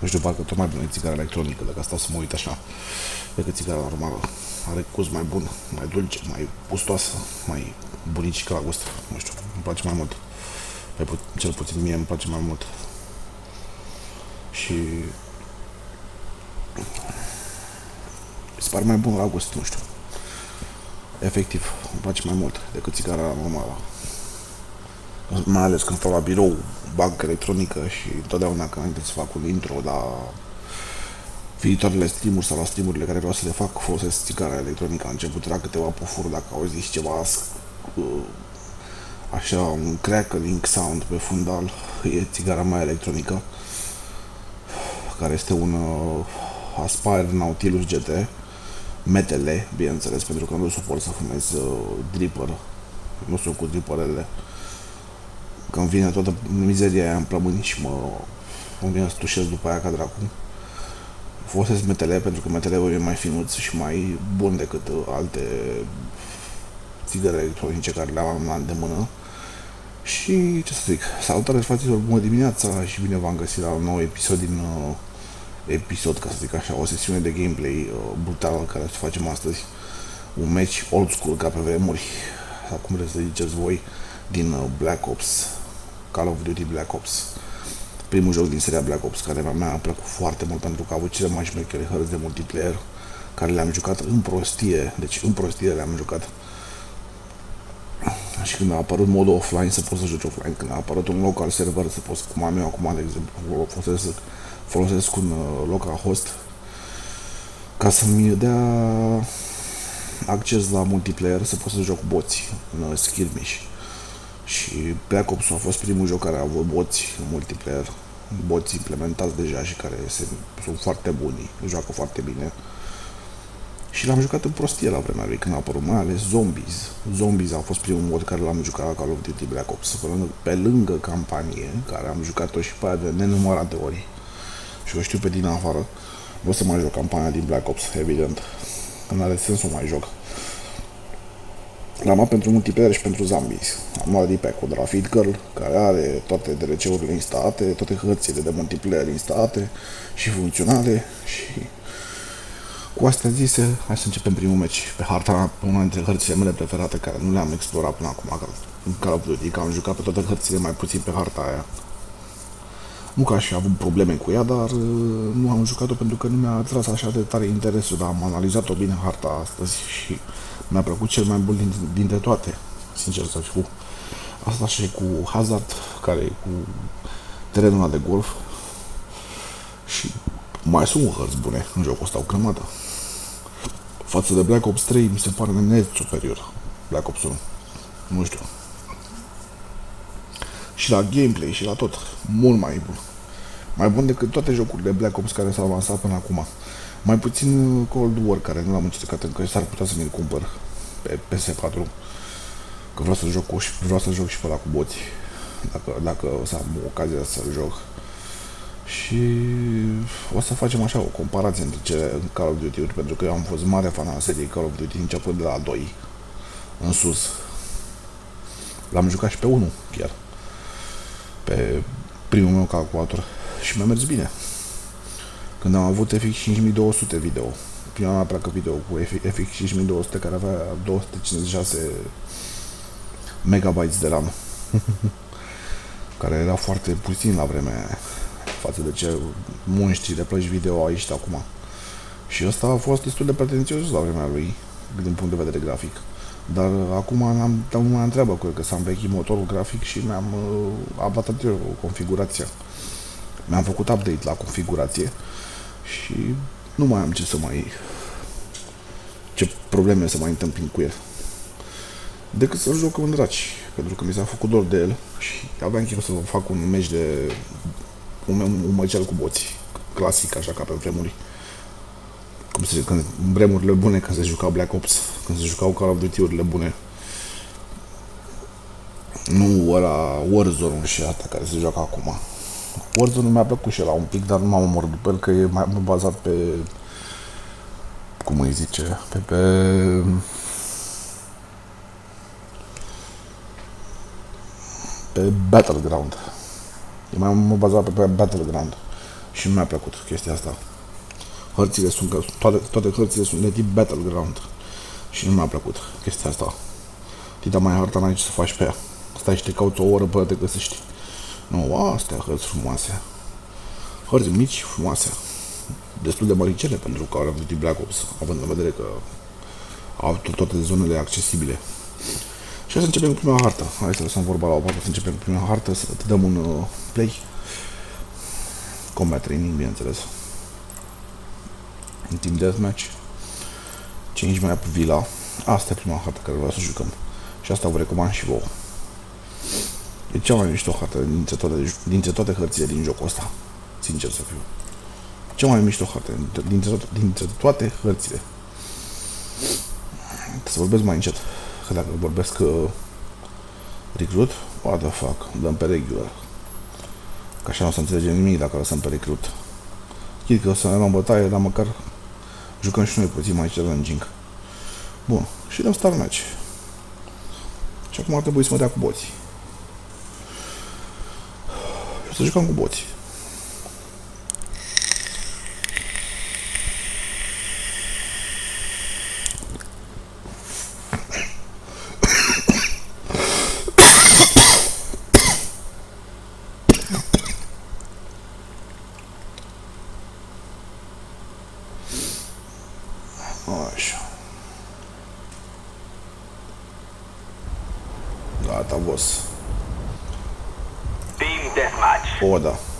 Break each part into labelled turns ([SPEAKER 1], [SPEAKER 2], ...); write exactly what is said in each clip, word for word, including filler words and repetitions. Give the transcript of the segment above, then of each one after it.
[SPEAKER 1] știu, parcă tot mai bună e țigara electronică, dacă stau să mă uit așa, decât țigara normală. Are gust mai bun, mai dulce, mai gustoasă, mai bunicică la gust. Nu știu, îmi place mai mult. Mai pu cel puțin mie îmi place mai mult. Și mi se pare mai bun la gust, nu știu. Efectiv, îmi place mai mult decât țigara normală. Mai ales când stau la birou, bag electronică și întotdeauna când înainte să fac un intro la viitoarele stream-uri sau la stream-urile care vreau să le fac, folosesc țigara electronică. Am început la câteva pufuri, dacă auziți ceva așa, un crackling sound pe fundal, e țigara mea electronică, care este un uh, Aspire Nautilus G T M T L, bineînțeles, pentru că nu suport să fumez uh, dripper, nu sunt cu dripperele. Când vine toată mizeria aia în plămâni și mă, mă vine să tușez după aia ca dracu. Folosesc M T L pentru că M T L-ul e mai finuț și mai bun decât alte țigări electronice care le am la îndemână. Și ce să zic, salutare fraților, bună dimineața și bine v-am găsit la un nou episod din uh, episod, ca să zic așa, o sesiune de gameplay uh, brutală care să facem astăzi. Un match old school ca pe vremuri, sau cum vreți să ziceți voi, din uh, Black Ops, Call of Duty Black Ops. Primul joc din seria Black Ops, care mi-a plăcut foarte mult pentru că a avut cele mai șmechere hărți de multiplayer, care le-am jucat în prostie, deci în prostie le-am jucat. Și când a apărut modul offline să poți să joci offline, când a apărut un local server să poți, cum am eu acum, de exemplu, folosesc, folosesc un uh, local host ca să-mi dea acces la multiplayer, să pot să joc cu boți în uh, skirmish. Și Black Ops a fost primul joc care a avut boți în multiplayer, boți implementați deja și care se, sunt foarte buni, joacă foarte bine. Și l-am jucat în prostie la vremea lui când a apărut, mai ales Zombies. Zombies a fost primul mod care l-am jucat la Call of Duty Black Ops, pe lângă, pe lângă campanie, care am jucat-o și pe aia de nenumărate ori. Și o știu pe din afară. Nu o să mai joc campania din Black Ops, evident. Nu are sens să o mai joc. L-am luat pentru multiplayer și pentru Zombies. Am luat D-Pack-ul de la Feed Girl, care are toate D L C-urile instalate, toate hărțile de multiplayer instalate și funcționale. Și cu astea zise, hai să începem primul match pe harta, una dintre hărțile mele preferate, care nu le-am explorat până acum în Call of Duty, că am jucat pe toate hărțile, mai puțin pe harta aia. Nu că aș fi avut probleme cu ea, dar nu am jucat-o pentru că nu mi-a atras așa de tare interesul, dar am analizat-o bine harta astăzi și mi-a plăcut cel mai bun dintre, dintre toate, sincer să fiu. Asta și cu Hazard, care e cu terenul ăla de golf, și mai sunt hărți bune în jocul ăsta, o grămadă. Față de Black Ops trei, mi se pare net superior Black Ops unu. Nu știu. Și la gameplay și la tot. Mult mai bun. Mai bun decât toate jocurile Black Ops care s-au lansat până acum. Mai puțin Cold War, care nu l-am încercat încă și s-ar putea să mi-l cumpăr pe P S patru. Că vreau să joc cu, vreau să joc și pe ăla cu boți. Dacă, dacă o să am ocazia să-l joc. Și o să facem așa o comparație între cele Call of Duty-uri, pentru că eu am fost mare fan al seriei Call of Duty începând de la doi în sus. L-am jucat și pe unu chiar, pe primul meu calculator, și mi-a mers bine. Când am avut F X cinci mii două sute video, prima mea placă video cu F X cinci mii două sute, care avea două sute cincizeci și șase megabytes de RAM, care era foarte puțin la vremea aia față de ce monștri de plăci video au ieșit acum. Și ăsta a fost destul de pretențios la vremea lui, din punct de vedere grafic. Dar acum am dat una întreabă cu el, că s-a învechit motorul grafic și mi-am uh, updatat eu configurația. Mi-am făcut update la configurație și nu mai am ce să mai... ce probleme să mai întâmplin cu el. Decât să-l joc în draci, pentru că mi s-a făcut dor de el și aveam chef să fac un meci de... un, un măcel cu boți, clasic, așa ca pe vremuri. Cum se zice, când, în vremurile bune, când se jucau Black Ops, când se jucau Call of Duty-urile bune. Nu ăla Warzone și asta care se joacă acum. Warzone mi-a plăcut și ăla un pic, dar nu m-am omorât după el, că e mai bazat pe... cum îi zice? Pe... pe... pe Battleground. E mai bazat pe, pe Battleground. Și nu mi-a plăcut chestia asta. Hărțile sunt, toate, toate hărțile sunt de tip Battleground. Și nu mi-a plăcut chestia asta. Ti dă mai harta, n-ai ce să faci pe ea. Stai și te cauți o oră până te găsești. Nu, astea hărți frumoase. Hărți mici, frumoase. Destul de măricele pentru că au avut Black Ops, având în vedere că au toate zonele accesibile. Și hai să începem cu prima hartă. Hai să lăsăm vorba la o parte, să începem cu prima hartă, să te dăm un uh, play. Combat training, bineînțeles. În Team Deathmatch. Change Map Villa. Asta e prima hartă care vreau să jucăm. Și asta vă recomand și vouă. E cea mai mișto hartă dintre toate, dintre toate hărțile din jocul ăsta. Sincer să fiu. Cea mai mișto hartă dintre toate, dintre toate hărțile. Să vorbesc mai încet. Că dacă vorbesc uh, recruit, what the fuck, dăm pe regular. Că așa nu o să înțelegem nimic dacă lăsăm pe recruit. Chid că o să ne luăm bătaie, dar măcar jucăm și noi puțin mai challenging. Bun, și dăm start match. Și acum ar trebui să mă dea cu boții. Și o să jucăm cu boții. Așa. Gata, boss.
[SPEAKER 2] Team Deathmatch.
[SPEAKER 1] O, da.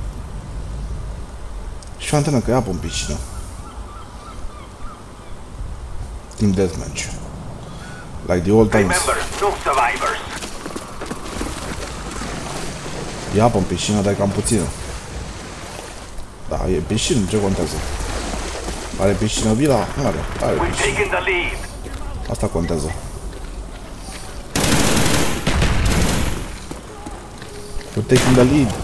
[SPEAKER 1] Și o antenă că e apă în piscină. Team Deathmatch. Like the old times.
[SPEAKER 2] Remember, no survivors.
[SPEAKER 1] E apă în piscină, dar e cam puțină. Da, e piscină, ce contează? Are piscină vila? Are, are
[SPEAKER 2] We've
[SPEAKER 1] piscină.
[SPEAKER 2] taken the lead.
[SPEAKER 1] Asta contează. We're taking the lead.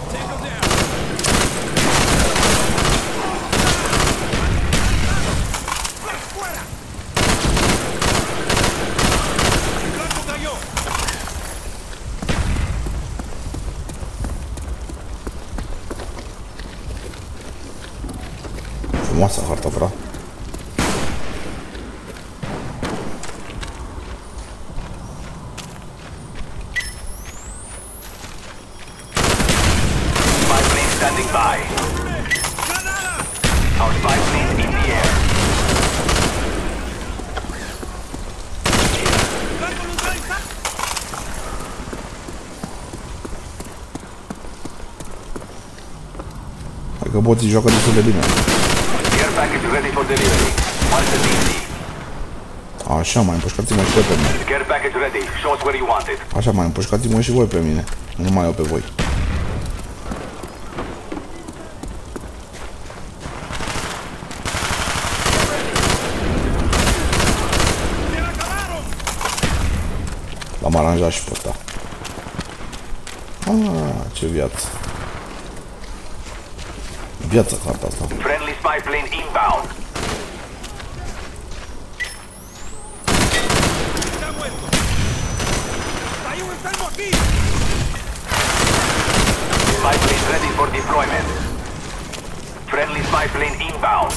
[SPEAKER 1] Frumoasă harta, bra.
[SPEAKER 2] Spy plane standing by. Our spy plane in the air.
[SPEAKER 1] Hai că boții joacă destul de bine.
[SPEAKER 2] Care package ready for delivery. Mark the D C.
[SPEAKER 1] Așa, mai împușcați-mă și voi pe mine.
[SPEAKER 2] Care package ready. Show us where you want it.
[SPEAKER 1] Așa, mai împușcați-mă și voi pe mine. Nu numai eu pe voi. L-am aranjat și pe ăsta. Ah, ce viață. Viața harta asta.
[SPEAKER 2] Friendly spy plane inbound. Spy plane ready for deployment. Friendly spy plane inbound.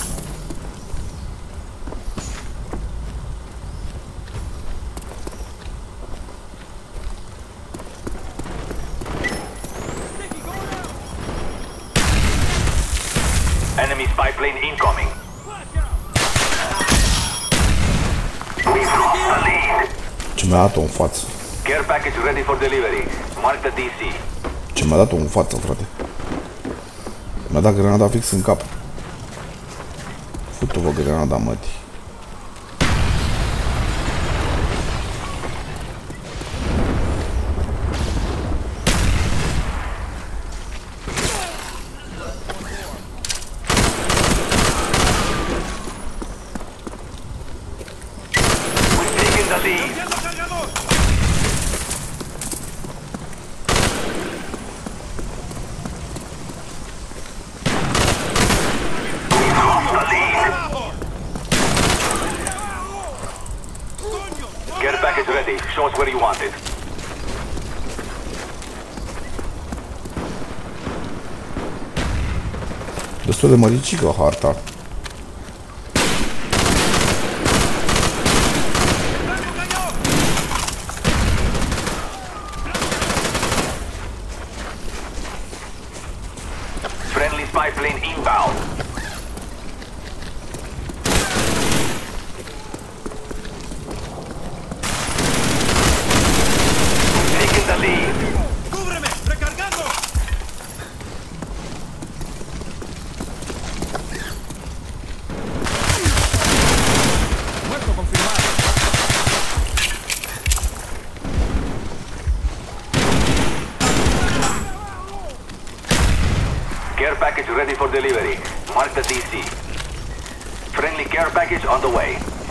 [SPEAKER 2] Enemy spy plane incoming. We've lost the lead.
[SPEAKER 1] Ce mi-a dat-o în față.
[SPEAKER 2] Care package ready for delivery. Mark the D C.
[SPEAKER 1] Ce mi-a dat-o în față, frate. Mi-a dat grenada fix în cap. Futu-vă grenada, mătii.
[SPEAKER 2] We've taken the lead. We've lost the lead. Care package ready. Show us where you want it.
[SPEAKER 1] destul de măricică harta.
[SPEAKER 2] Friendly spy plane inbound. Taking the lead.
[SPEAKER 3] ¡Cúbreme! ¡Recargando! Muerto confirmado.
[SPEAKER 2] Care package ready for delivery. Mark the D C. Friendly care package on the way.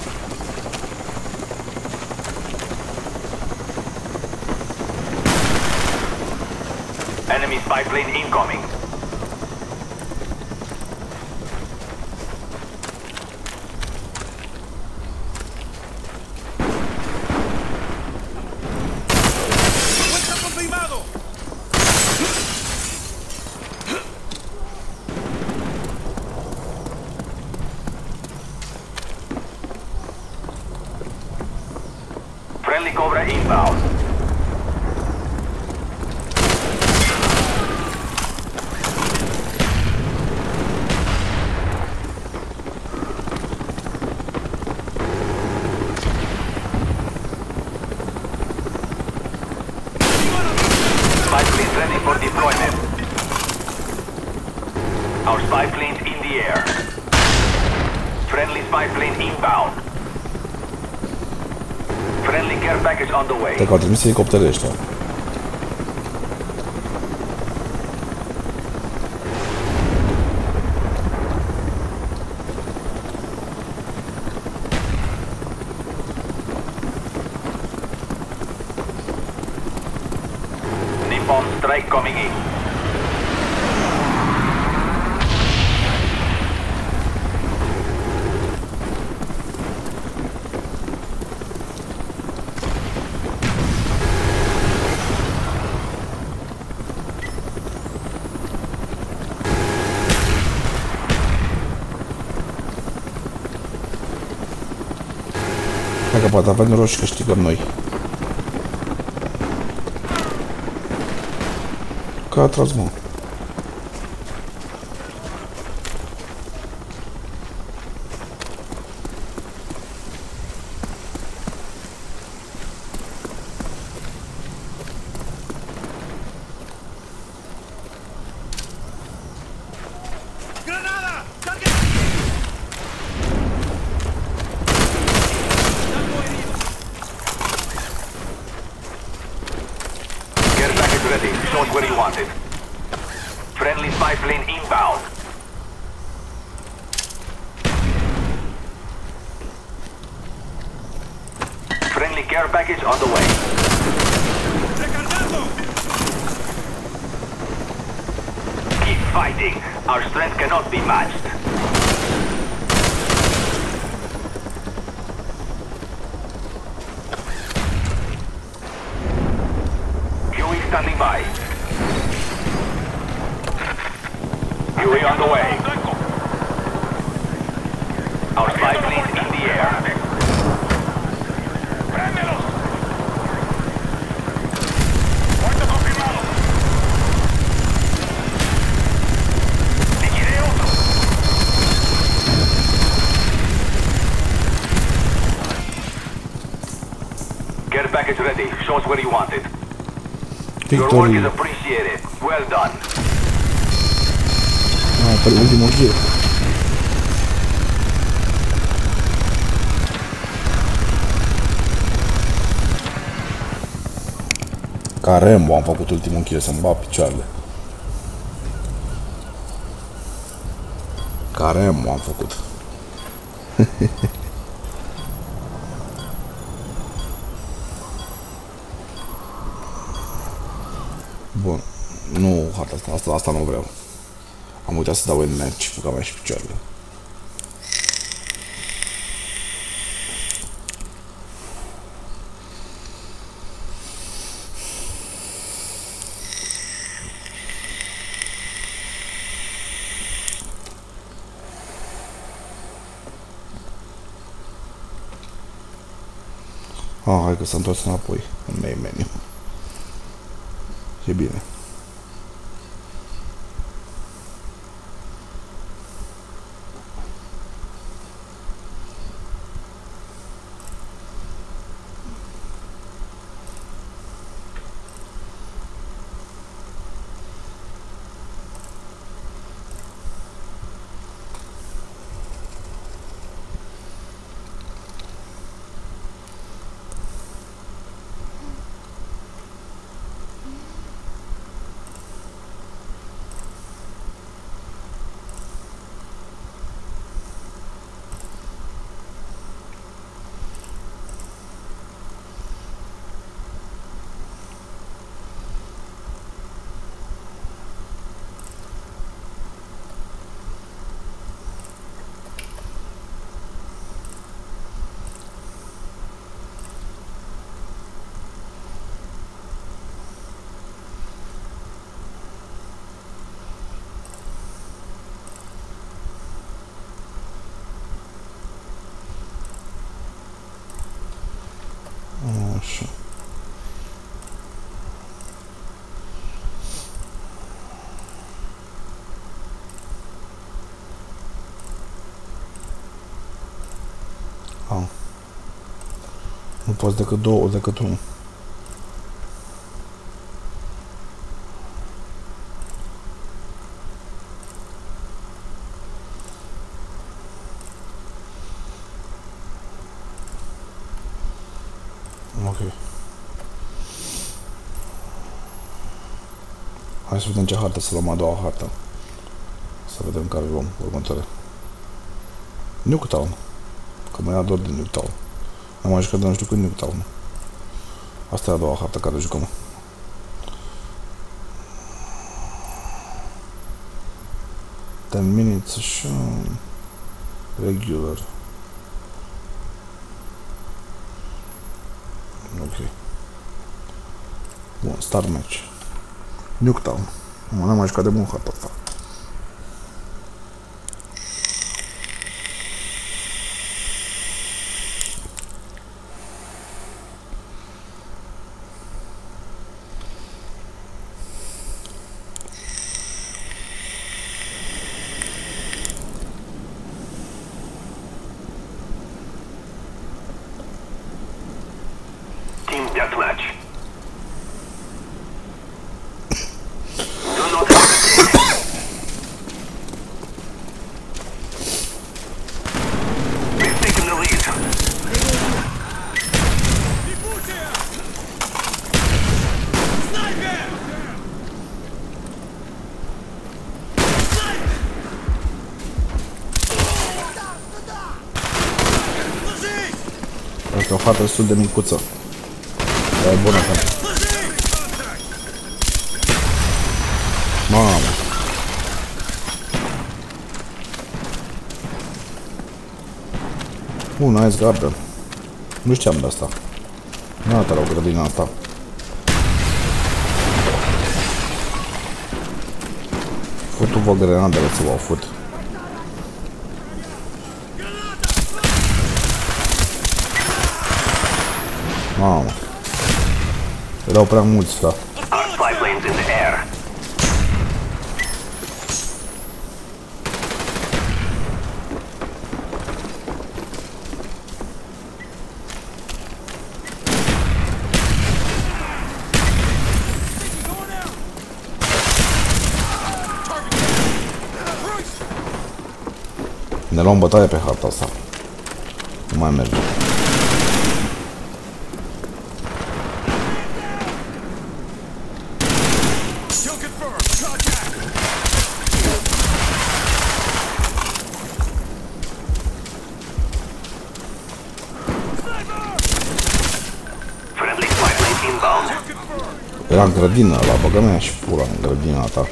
[SPEAKER 2] Enemy spy plane incoming.
[SPEAKER 3] ¡Muerto confirmado!
[SPEAKER 2] Friendly Cobra inbound. Spy planes ready for deployment. Our spy planes in the air. Friendly spy plane inbound. Friendly care package on the way.
[SPEAKER 1] Cred că au trimis elicopterele ăștia.
[SPEAKER 2] Nippon strike coming in.
[SPEAKER 1] Hai că poate avem noroc și câștigăm noi. Că a tras, mă.
[SPEAKER 3] ¡Granada! ¡Cargue! ¡Algo herido!
[SPEAKER 2] Care package ready. Show us where you want it. Friendly spy plane inbound. Friendly care package on the way.
[SPEAKER 3] ¡Recargando!
[SPEAKER 2] Keep fighting. Our strength cannot be matched. U A V standing by. U A V on the way. Our spy planes in the air. ¡Préndelos! ¡Muerto confirmado! ¡Liquidé otro! Care package ready. Show us where you want it. Your work is
[SPEAKER 1] Victory.
[SPEAKER 2] appreciated. Well done.
[SPEAKER 1] Ah, pe ultimul kill. Ca Rambo am făcut ultimul kill, să-mi bat picioarele. Ca Rambo am făcut. Bun. Nu, harta asta, asta, asta nu vreau. Am uitat să dau în match, cu mea și picioarele. Ah, hai că s-a întors înapoi în main menu. E bine. Așa. Ah. Nu poți decât două, decât unul. Ok. Hai să vedem ce hartă să luăm a doua hartă. Să vedem care luăm următoare. Nuketown. Că mai ador de Nuketown. Am mai jucat de nu știu când Nuketown. Asta e a doua hartă care jucăm. ten minutes așa. Regular. Ok. Bun, start match. Nuketown. Nu am mai jucat de mult harta asta.
[SPEAKER 2] Team deathmatch. Do not hesitate. We've taken the lead.
[SPEAKER 3] Sniper!
[SPEAKER 1] Asta e o hartă destul de micuță. Dar e bună hartă. Mamă. Un nice garden. Nu știam de asta. Nu arată rău grădina asta. Futu-vă grenadele să vă fut. Mamă. Erau prea mulți, da.
[SPEAKER 2] Our spy plane's in the air.
[SPEAKER 1] Ne luăm bătaie pe harta asta. Nu mai merge.
[SPEAKER 3] Kill confirmed. Contact.
[SPEAKER 2] Friendly spy plane inbound.
[SPEAKER 3] Kill confirmed.
[SPEAKER 1] Era în grădină, la băgă mea și pula în grădina ta.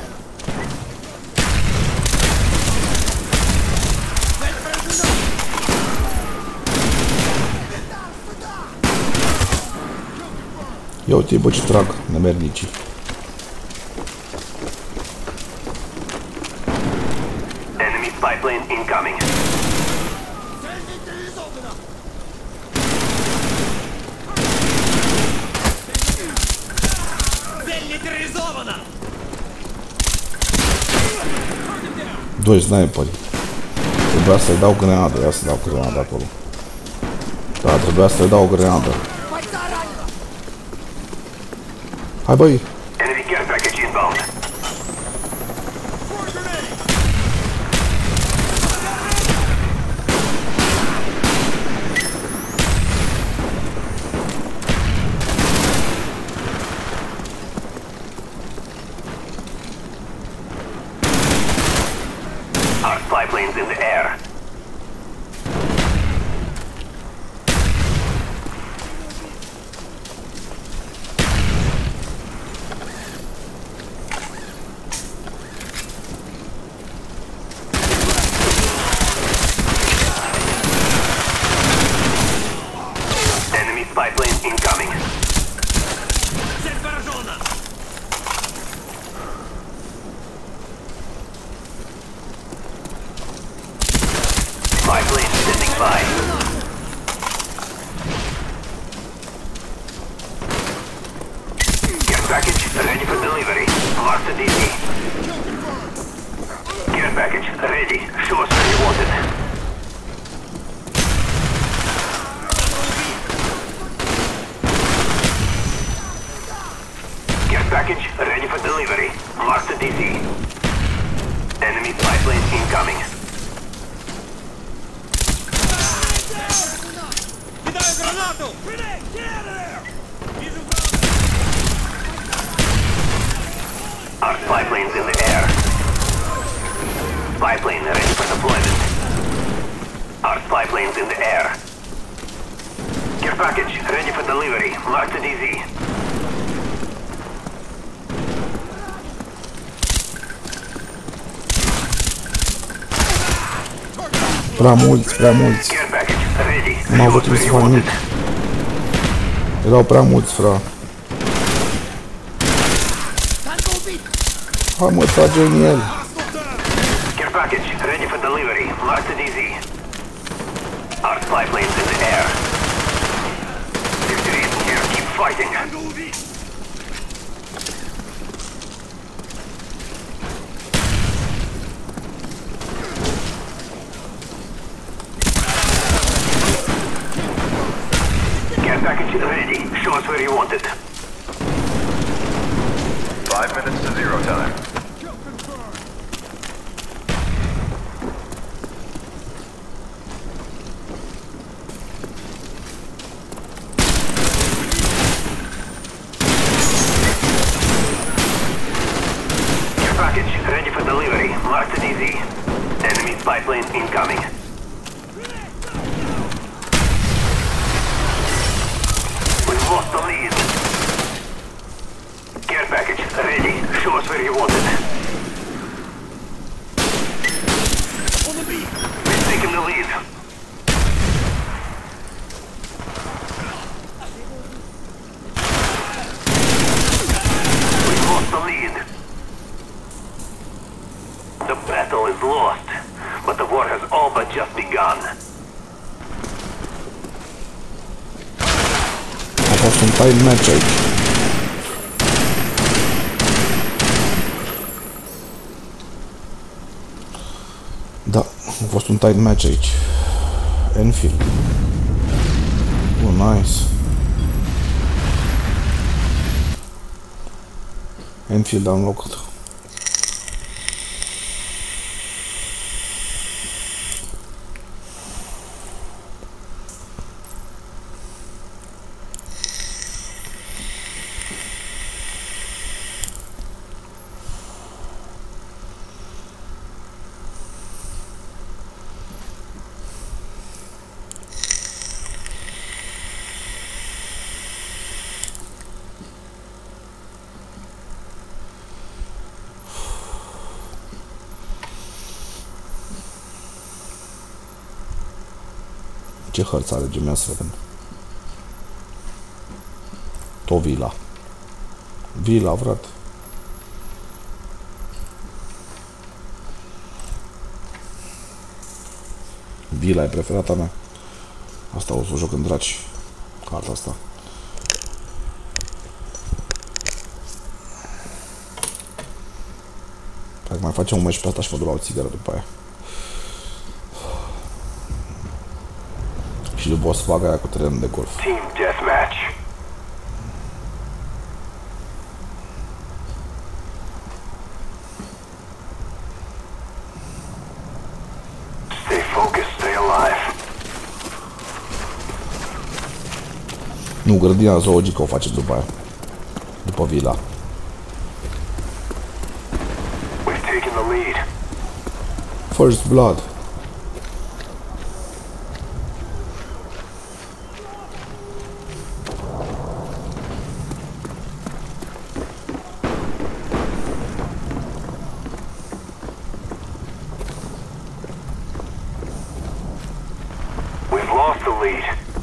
[SPEAKER 1] Ia uite, bă, ce trag, nemernicii.
[SPEAKER 2] Enemy spy plane incoming.
[SPEAKER 1] Doi sniperi. Trebuia să-i dau grenadă, ia să dau grenadă acolo. Da, trebuia să-i dau grenadă. Hai băi!
[SPEAKER 2] Enemy care package inbound. Our spy planes in the air. Enemy spy plane incoming. Spy plane standing by. Care package ready for delivery. Mark the D C. Care package ready. Show us where you want it. Care package ready for delivery. Mark the D C. Enemy spy plane incoming. Our spy plane's in the air. Spy plane ready for deployment. Our spy plane's in the air. Care package ready for delivery. Mark the D Z.
[SPEAKER 1] Prea mulți, prea mulți.
[SPEAKER 2] Care package ready.
[SPEAKER 1] Nu am avut timp să fac nimic. Erau prea mulți, fra. Hai mă, trage în el.
[SPEAKER 2] Care package ready for delivery. Mark the D Z. Our spy plane's in the air. Victory is near. Keep fighting. Care package ready. Show us where you want it.
[SPEAKER 4] Five minutes to zero time.
[SPEAKER 2] Care package ready for delivery. Mark the D Z. Enemy spy plane incoming. We've lost the lead. Care package ready. Show us where you want it. We've taken the lead. We've lost the lead. The battle is lost, but the war has all but just begun.
[SPEAKER 1] A fost un time match aici. Da, a fost un tight match aici. Enfield. Oh, nice. Enfield am locut. Ce hărți are gemea să vedem. Tot vila. Vila, frate. Vila e preferata mea. Asta o să o joc în draci. Carta asta. Dacă mai facem un meci pe asta și mă duc la o țigară după aia. Și după o să fac aia cu terenul de golf.
[SPEAKER 2] Team deathmatch. Stay focused, stay alive.
[SPEAKER 1] Nu, grădina zoologică o facem după aia. După vila.
[SPEAKER 2] We've taken the lead.
[SPEAKER 1] First blood.
[SPEAKER 2] We've lost the lead.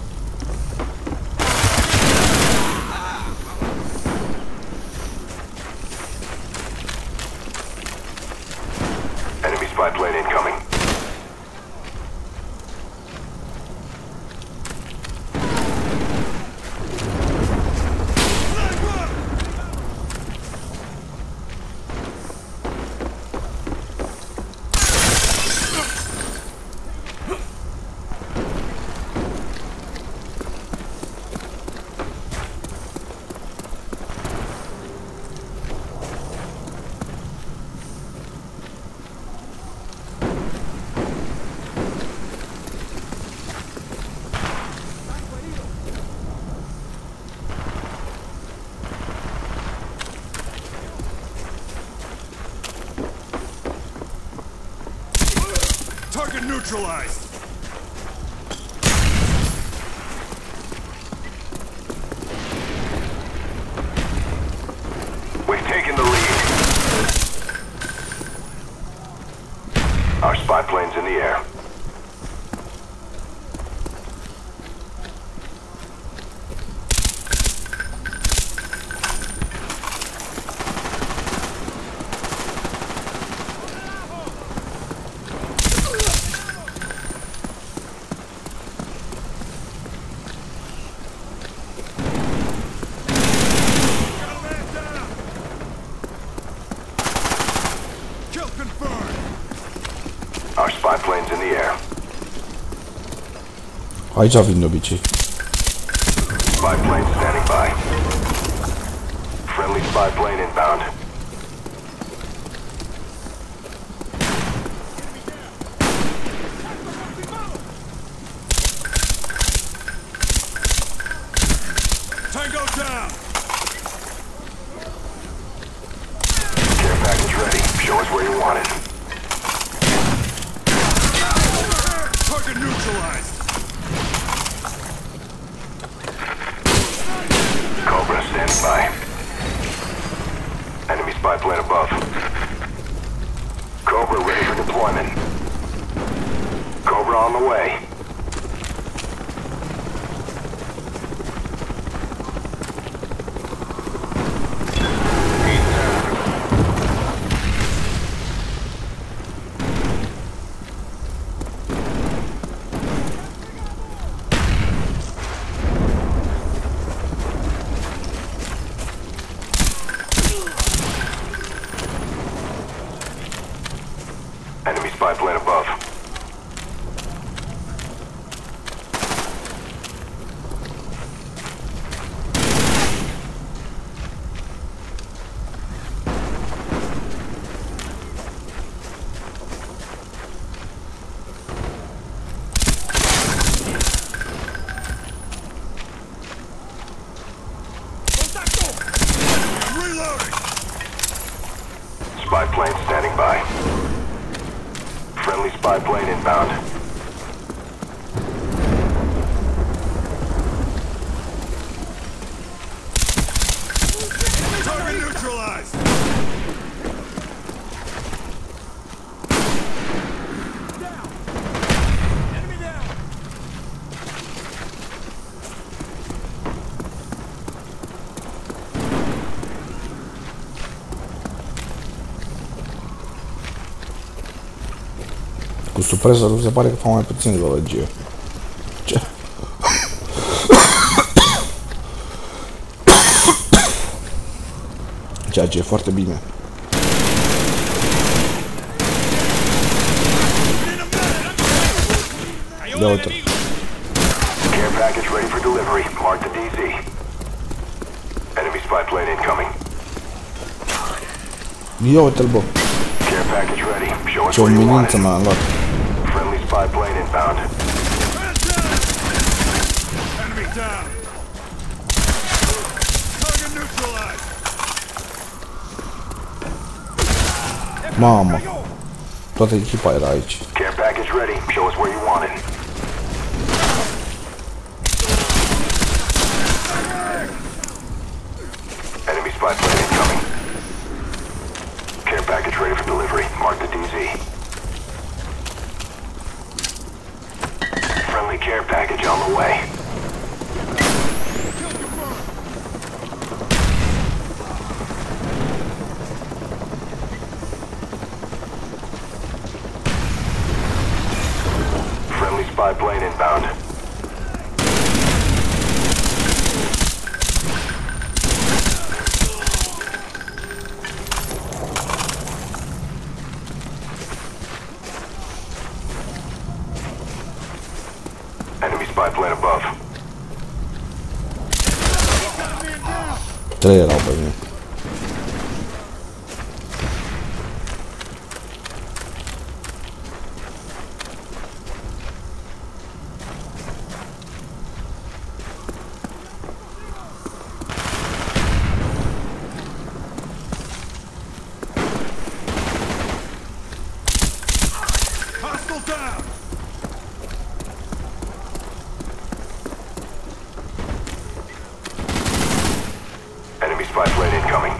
[SPEAKER 2] Enemy spy plane incoming.
[SPEAKER 3] Target neutralized.
[SPEAKER 2] We've taken the lead. Our spy plane's in the air.
[SPEAKER 3] Kill confirmed.
[SPEAKER 2] Our spy plane's in the air.
[SPEAKER 1] Aici vin de obicei.
[SPEAKER 2] Spy plane standing by. Friendly spy plane inbound.
[SPEAKER 3] Tango down.
[SPEAKER 2] Care package ready. Show us where you want it.
[SPEAKER 3] Target neutralized.
[SPEAKER 2] Cobra standing by. Enemy spy plane above. Cobra ready for deployment. Cobra on the way. Enemy spy plane above.
[SPEAKER 3] Reloading.
[SPEAKER 2] Spy plane standing by. Friendly spy plane inbound.
[SPEAKER 3] Target neutralized. Down. Enemy down.
[SPEAKER 1] Cu supresorul se pare că fac mai puțin biologie. Ce? Ceea ce e foarte bine. Ia uite-l.
[SPEAKER 4] Care package ready for delivery. Mark the D Z. Enemy spy plane incoming.
[SPEAKER 1] Ia uite-l, bă.
[SPEAKER 4] Care package ready. Show us
[SPEAKER 1] Ce
[SPEAKER 4] where you want
[SPEAKER 1] umilință
[SPEAKER 4] it.
[SPEAKER 1] m-a luat.
[SPEAKER 4] Friendly spy plane inbound.
[SPEAKER 3] Enemy down. Target neutralized.
[SPEAKER 1] Mamă. Toată echipa era aici.
[SPEAKER 4] Care package ready. Show us where you want it. Enemy spy plane incoming. Care package ready for delivery. Mark the D Z. Friendly care package on the way. Friendly spy plane inbound. Enemy spy plane above.
[SPEAKER 1] Trei erau pe mine.
[SPEAKER 3] Hostile down.
[SPEAKER 4] Enemy spy plane incoming.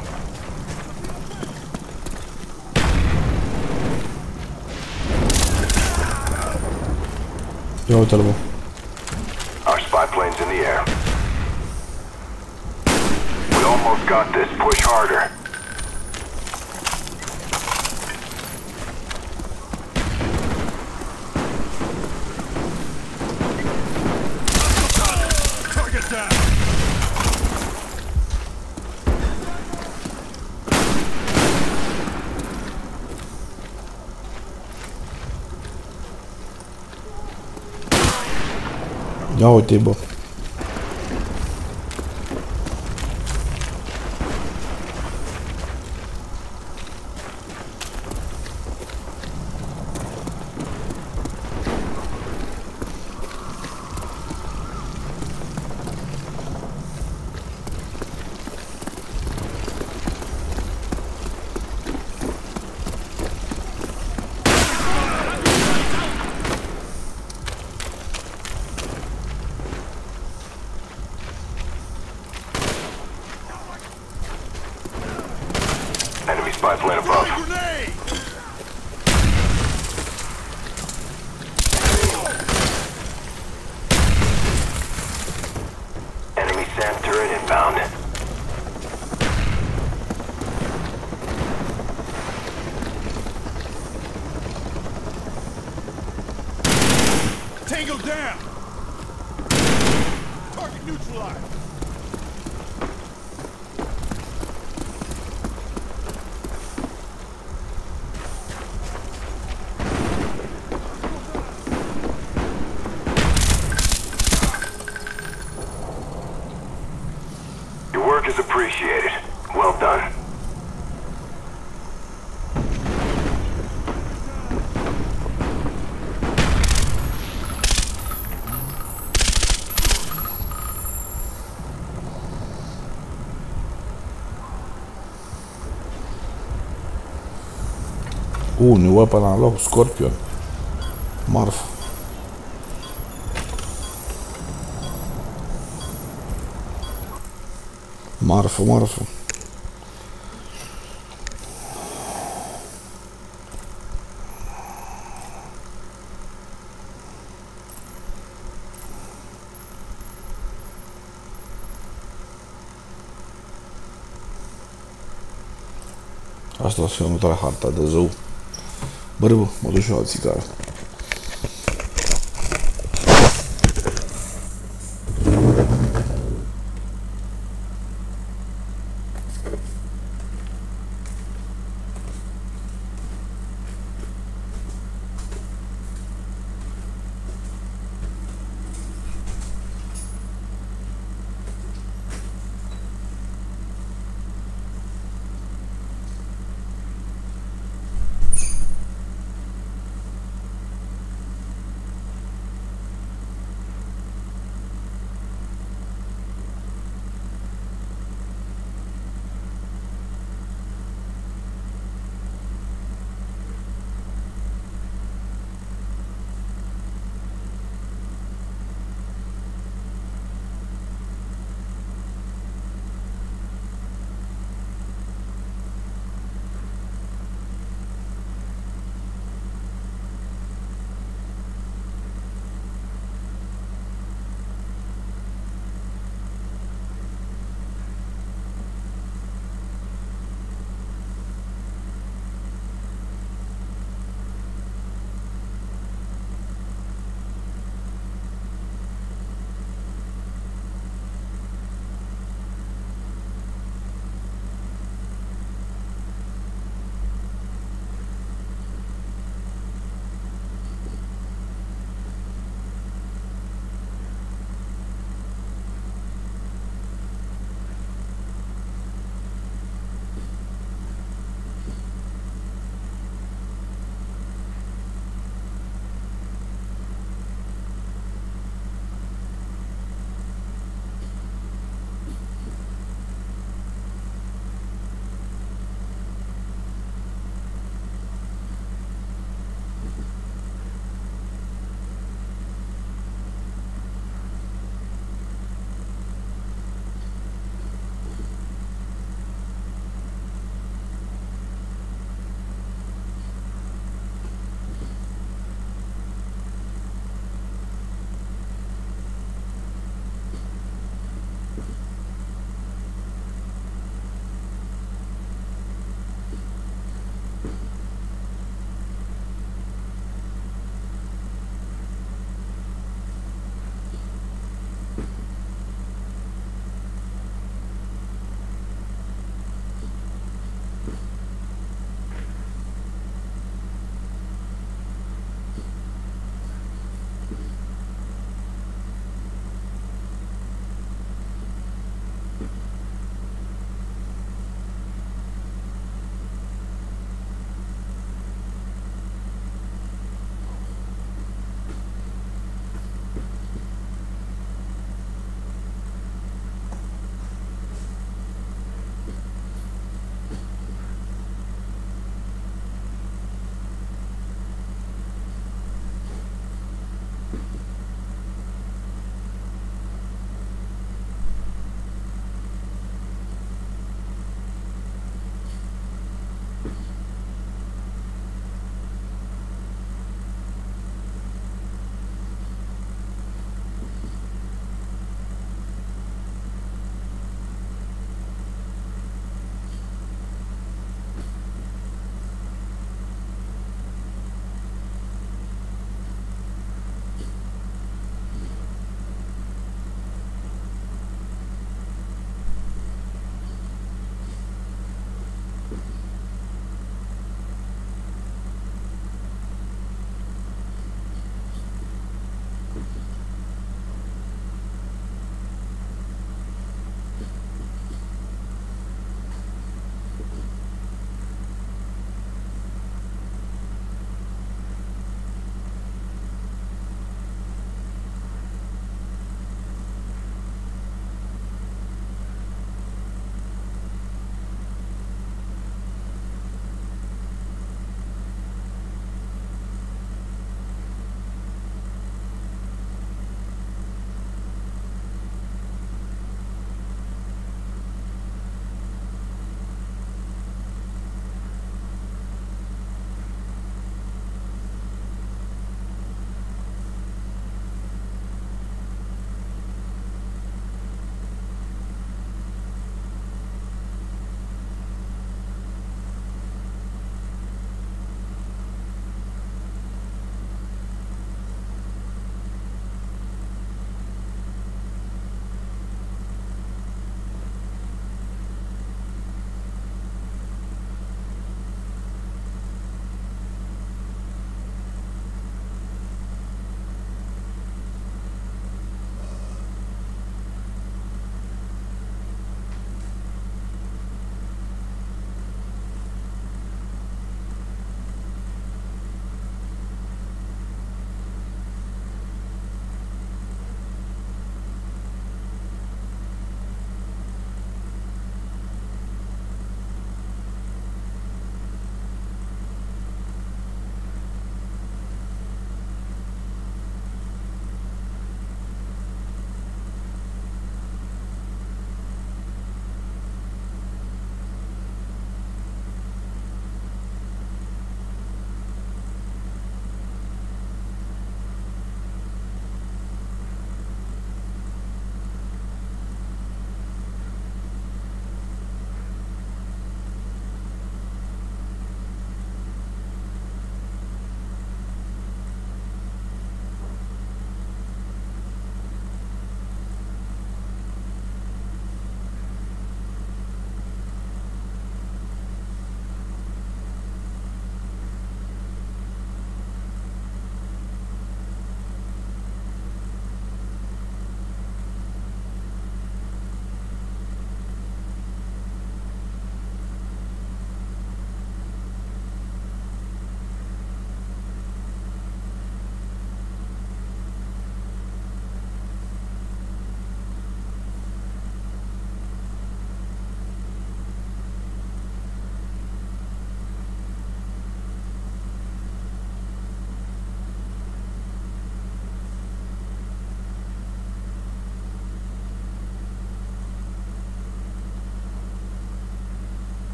[SPEAKER 1] Ia uite-l, bă.
[SPEAKER 4] Our spy plane's in the air. We almost got this. Push harder.
[SPEAKER 3] Target down.
[SPEAKER 1] Ia uite-i, bă.
[SPEAKER 4] Enemy spy plane above.
[SPEAKER 3] Grenade.
[SPEAKER 4] Enemy SAM turret inbound.
[SPEAKER 3] Tango down. Target neutralized.
[SPEAKER 4] Your work is appreciated. Well done.
[SPEAKER 1] Uh, new weapon unlock, Scorpion. Marf. Marfă, marfă. Asta o să fie următoarea harta de zău. Bă, bă, mă duc și eu la țigară.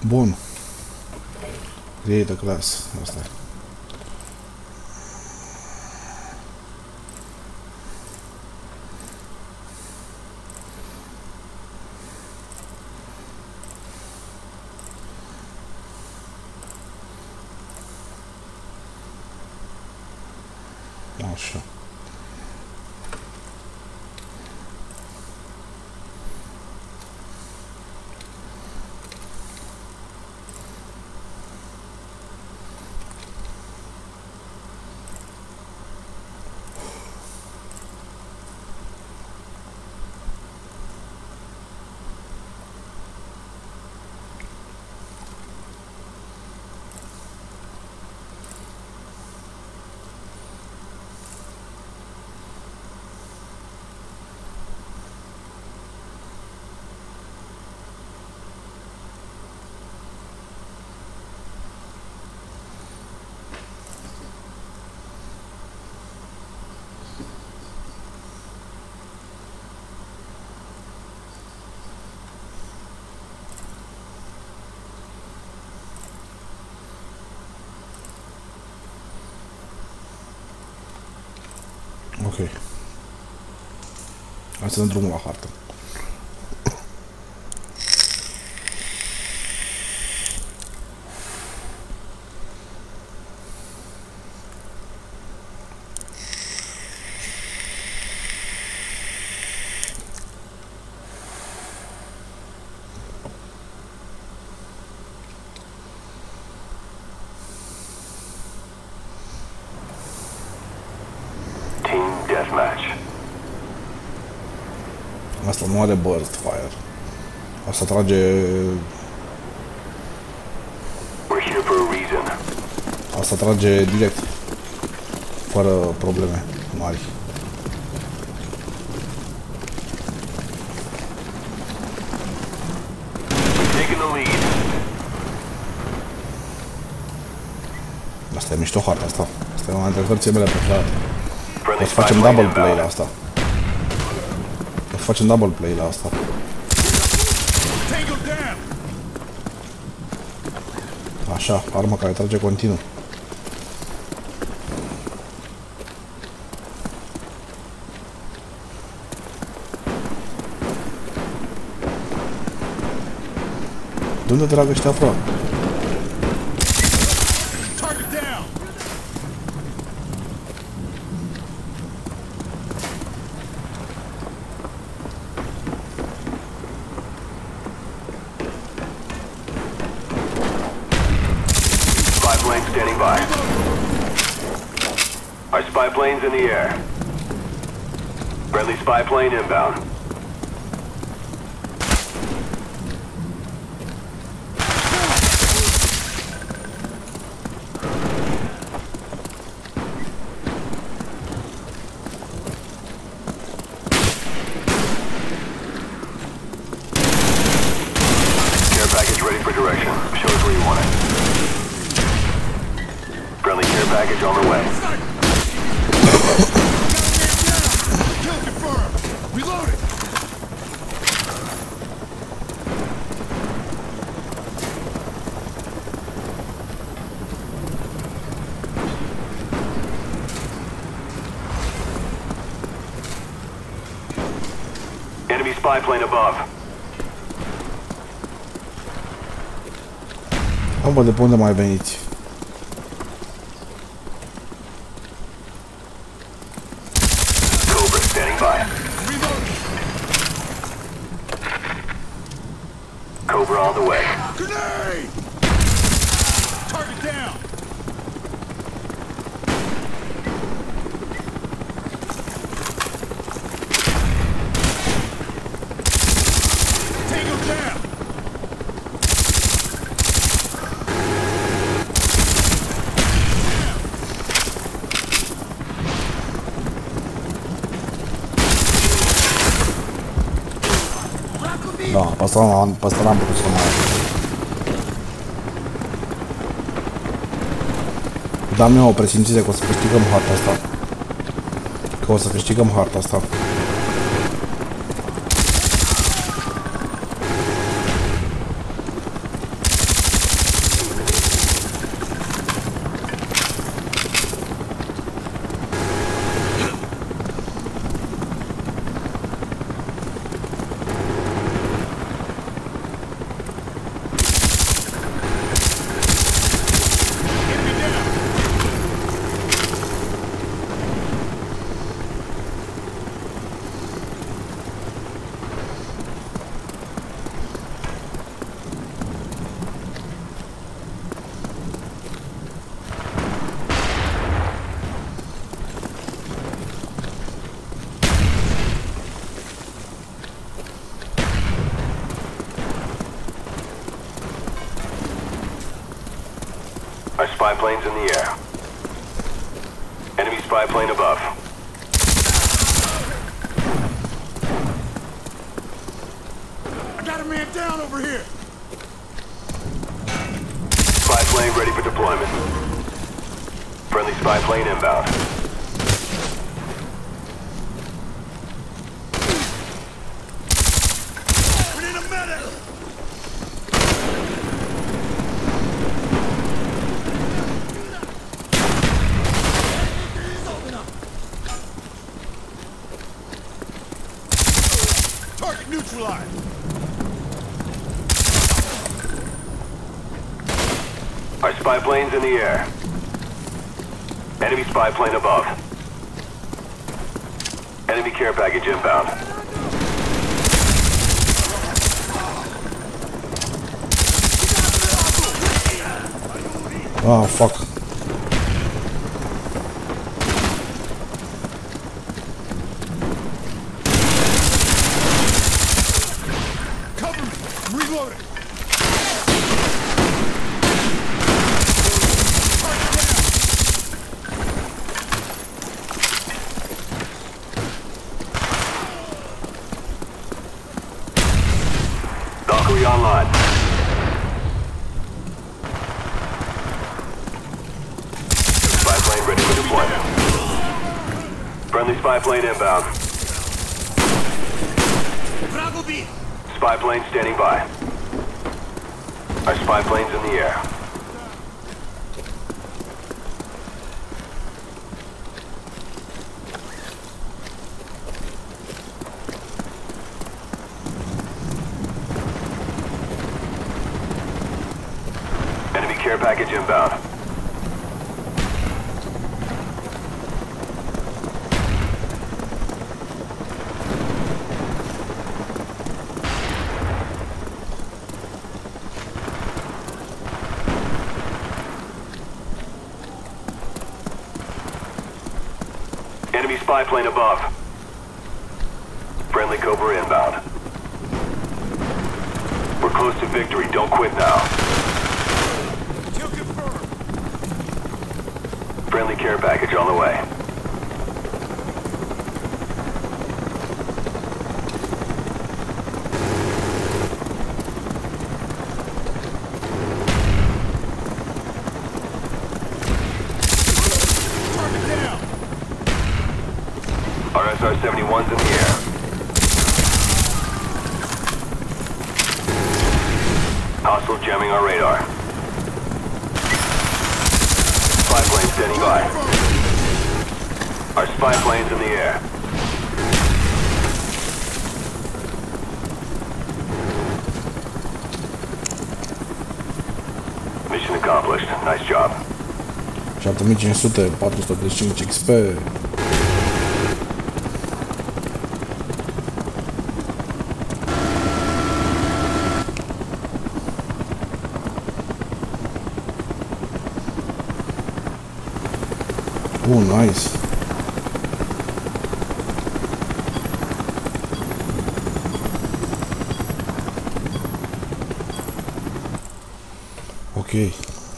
[SPEAKER 1] Bun. Create a class. Asta e. Așa. Ok. Hai să dăm drumul la hartă. Asta nu are burst fire. Asta trage... Asta trage direct. Fără probleme mari. Asta e mișto harta asta. Asta e una dintre hărțile mele preferate. O să facem double play la asta. O să facem double play la asta. Așa, armă care trage continuu. De unde trag ăștia afară?
[SPEAKER 4] Standing by. Our spy plane's in the air. Friendly spy plane inbound. Care package ready for direction. Show us where you want it. Friendly care package on the way.
[SPEAKER 3] Kill confirmed. Reloading.
[SPEAKER 4] Enemy spy plane above.
[SPEAKER 1] Am văd de pe unde mai veniți.
[SPEAKER 4] Cobra on the way.
[SPEAKER 3] Grenade! Target down! Tango down!
[SPEAKER 1] Da, pe asta n-am pe asta n-am putut să mai... Dar mi-am o presimțire că o să câștigăm harta asta. Că o să câștigăm harta asta.
[SPEAKER 4] spy planes in the air. Enemy spy plane above.
[SPEAKER 3] I got a man down over here.
[SPEAKER 4] Spy plane ready for deployment. Friendly spy plane inbound.
[SPEAKER 3] We need a medic. Target neutralized.
[SPEAKER 4] Our spy plane's in the air. Enemy spy plane above. Enemy care package inbound.
[SPEAKER 1] Oh, fuck.
[SPEAKER 3] Cover me. I'm reloading.
[SPEAKER 4] Valkyrie online. Spy plane ready for deployment. Friendly spy plane inbound. Spy plane standing by. Our spy plane's in the air. Enemy care package inbound. Enemy spy plane above. Friendly Cobra inbound. We're close to victory. Don't quit now.
[SPEAKER 3] Kill confirmed.
[SPEAKER 4] Friendly care package on the way.
[SPEAKER 3] Target down.
[SPEAKER 4] Our S R seventy-one's in the air. Hostile jamming our radar. Spy plane standing by. Our spy plane's in the air. Mission accomplished. Nice job.
[SPEAKER 1] șapte mii cinci sute, patru sute optzeci și cinci X P. Oh, nice. Ok.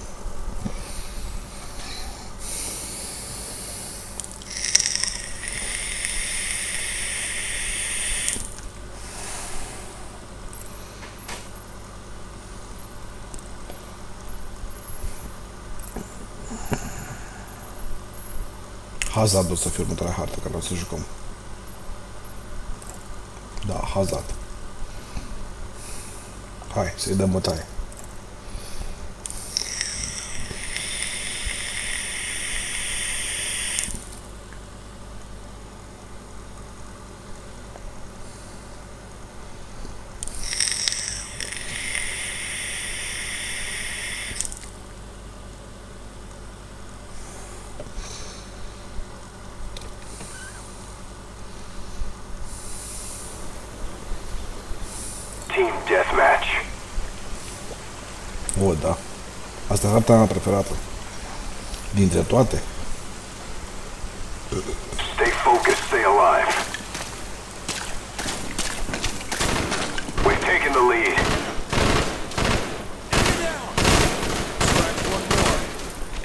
[SPEAKER 1] Hazard o să fie următoarea hartă care o să jucăm. Da, Hazard. Hai, să-i dăm bătaie.
[SPEAKER 4] Team Deathmatch.
[SPEAKER 1] O, da. Asta e harta mea preferată. Dintre toate.
[SPEAKER 4] Stay focused, stay alive. We've taken the lead.
[SPEAKER 3] Strike one more.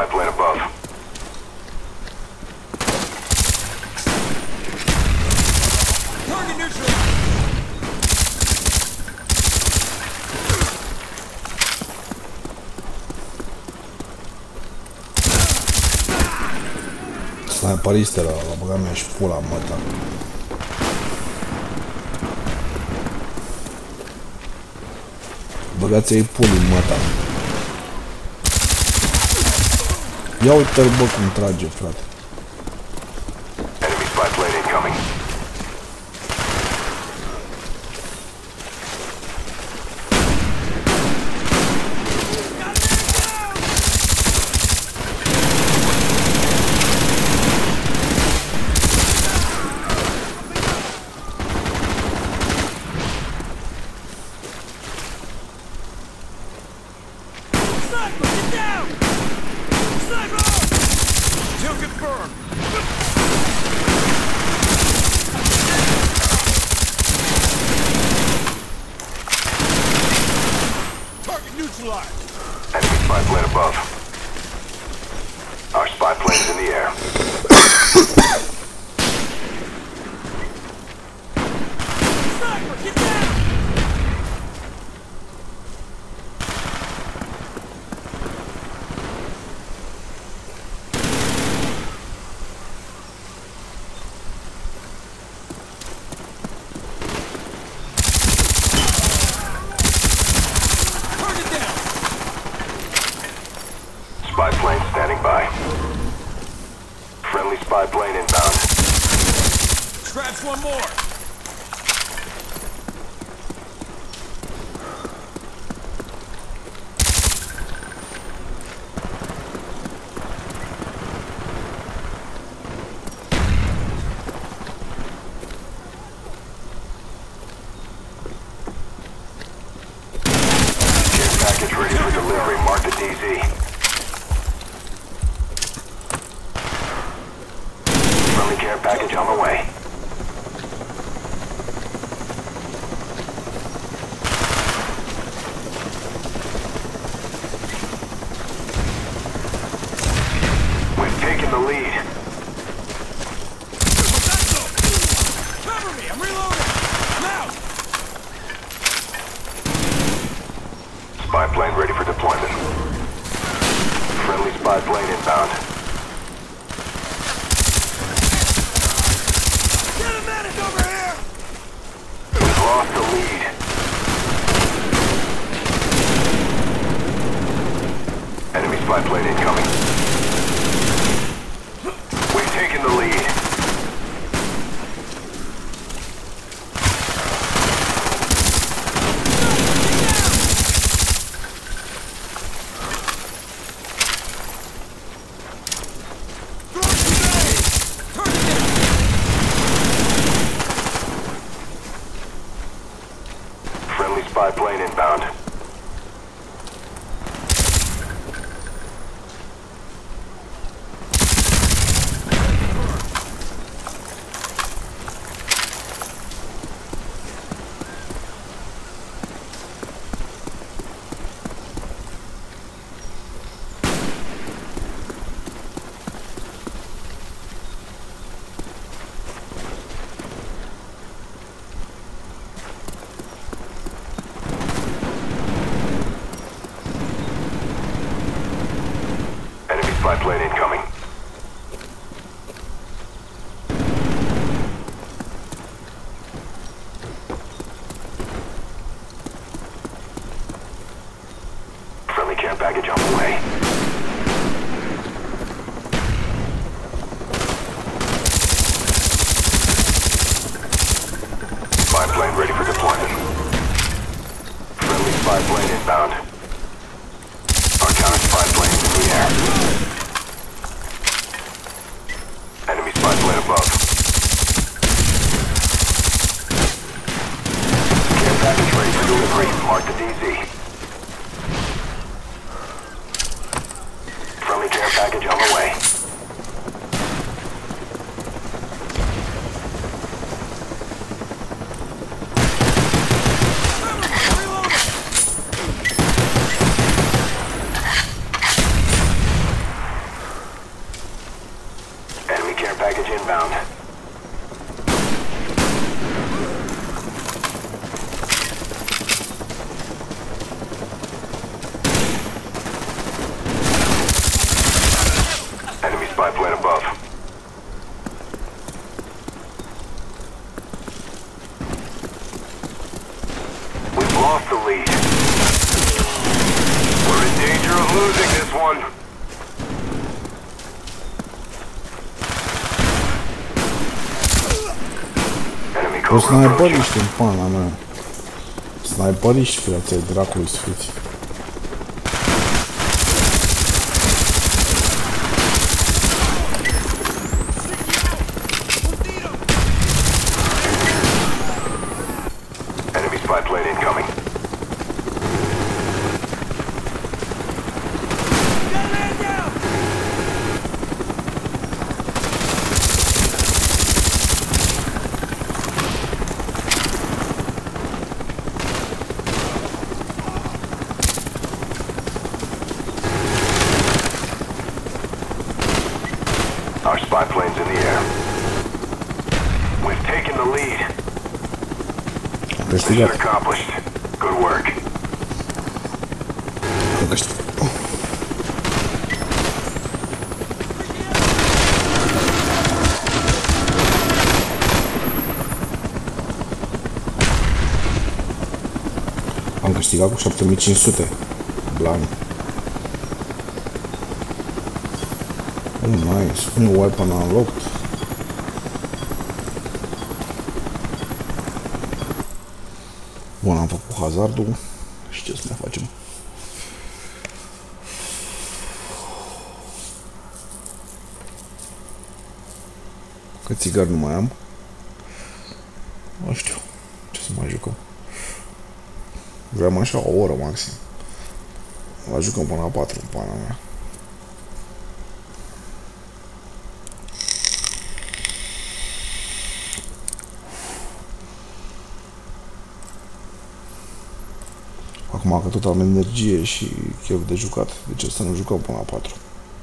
[SPEAKER 4] spy plane above.
[SPEAKER 3] Target neutral!
[SPEAKER 1] Sniperistele la băga mea și pula măta. Băgați-i pulii măta. Ia uite-l bă cum trage, frate.
[SPEAKER 4] Enemy spy plane incoming.
[SPEAKER 3] Sniper, get down! Sniper! Kill confirmed! Target neutralized!
[SPEAKER 4] Enemy spy plane above. Our spy plane's in the air.
[SPEAKER 3] Sniper, get down! Target down!
[SPEAKER 4] Spy plane standing by. Friendly spy plane inbound.
[SPEAKER 3] Scratch one more!
[SPEAKER 4] Care package ready for delivery. Mark the D Z. Friendly care package on the way. We've taken the lead.
[SPEAKER 3] Cover me! I'm reloading! Now!
[SPEAKER 4] Spy plane ready for deployment. Friendly spy plane inbound.
[SPEAKER 3] Get a medic over here!
[SPEAKER 4] We've lost the lead. Enemy spy plane incoming. We've taken the lead.
[SPEAKER 3] Throw a grenade! Target down!
[SPEAKER 4] Friendly spy plane inbound. Enemy spy plane incoming. Friendly care package on the way. Spy plane ready for deployment. Friendly spy plane inbound. Our counter spy plane in the air. Enemy spy plane above. Care package ready for delivery. Mark the D Z. Friendly care package on the way. inbound. Enemy spy plane above. We've lost the lead. We're in danger of losing this one. Enemy
[SPEAKER 1] O
[SPEAKER 4] Cobra approaching.
[SPEAKER 1] sniperiști în pana mea. Sniperiști, frate, dracului sfiți.
[SPEAKER 4] Enemy spy plane incoming. Our spy plane's in the air. We've taken the lead.
[SPEAKER 1] Am
[SPEAKER 4] Mission
[SPEAKER 1] câștigat.
[SPEAKER 4] accomplished. Good work.
[SPEAKER 1] Am câștigat. Am câștigat cu șapte mii cinci sute. Blan. Oh, nice. New weapon unlocked. Bun, am făcut hazardul. Și ce să mai facem? Că țigări nu mai am. Nu știu. Ce să mai jucăm? Vreau așa o oră maxim. La jucăm până la patru în pana mea. Acum că tot am energie și chef de jucat, de ce să nu jucăm până la patru?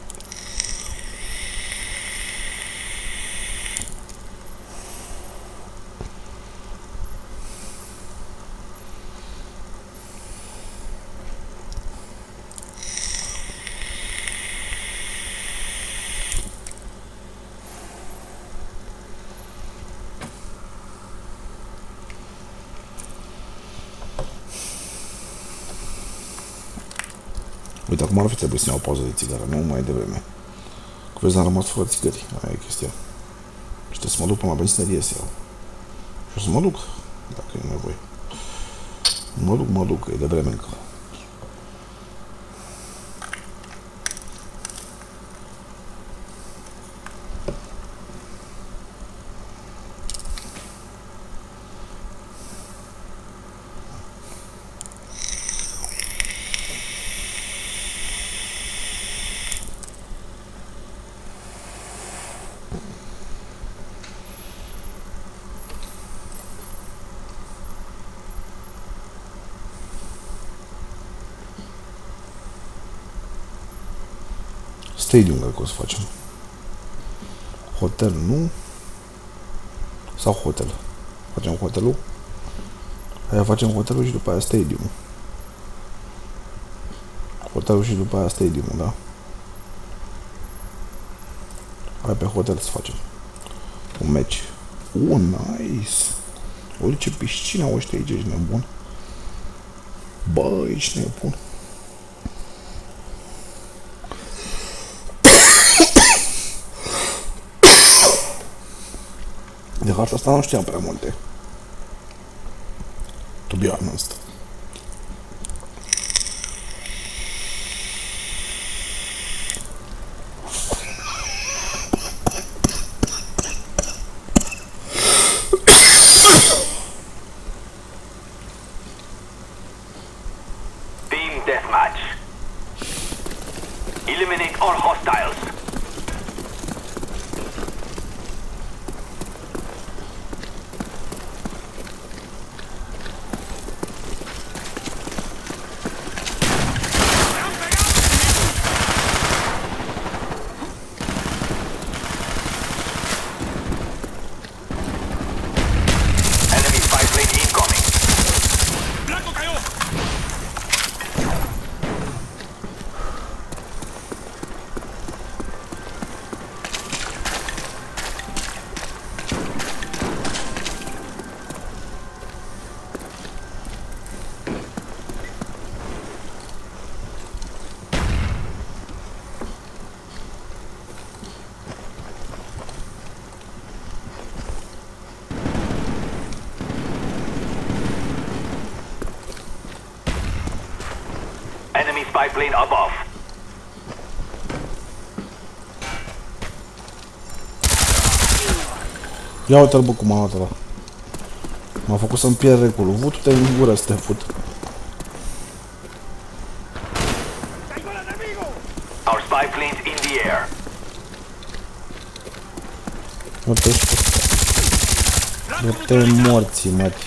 [SPEAKER 1] Uite, acum ar fi trebuit să iau o pauză de țigară, nu mai devreme. Că vezi, am rămas fără țigări, aia e chestia. Și trebuie să mă duc până la benzinărie să iau. Și o să mă duc, dacă e nevoie. Mă duc, mă duc, că e de vreme încă. Stadium, cred că o să facem. Hotel, nu? Sau hotel? Facem hotelul? Aia facem hotelul și după aia stadium. Hotelul și după aia stadium, da? Hai pe hotel să facem un match. Oh, nice! Uite ce piscina au ăștia aici, ești nebun. Bă, ești nebun. De harta asta nu știam prea multe. To be honest.
[SPEAKER 2] Team deathmatch. Eliminate all hostiles. Enemy spy plane above.
[SPEAKER 1] Ia uite-l, bă, cum a luat ăla. M-a făcut să-mi pierd reculul. Vutu-te în gură să te fut.
[SPEAKER 2] Our spy plane's in the air.
[SPEAKER 1] Uite și tu. Te morții, măti.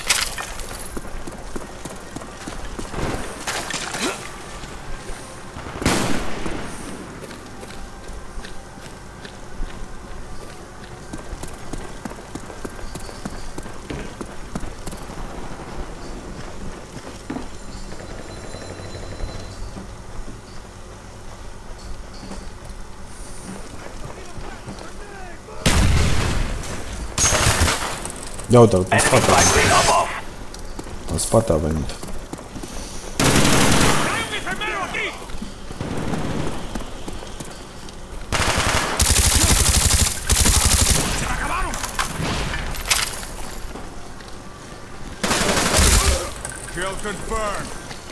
[SPEAKER 1] Ia uite-l, în spate. În spate a venit.
[SPEAKER 3] Kill confirmed.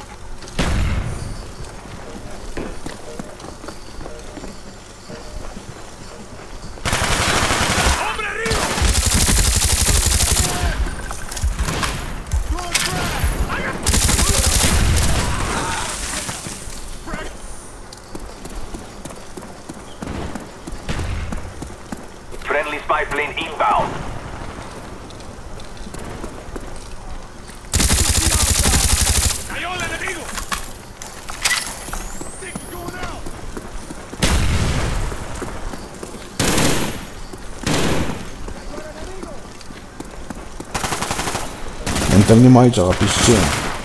[SPEAKER 2] Friendly spy plane inbound.
[SPEAKER 3] ¡Cayó el enemigo! Things going out.
[SPEAKER 1] Ne întâlnim aici, la piscină.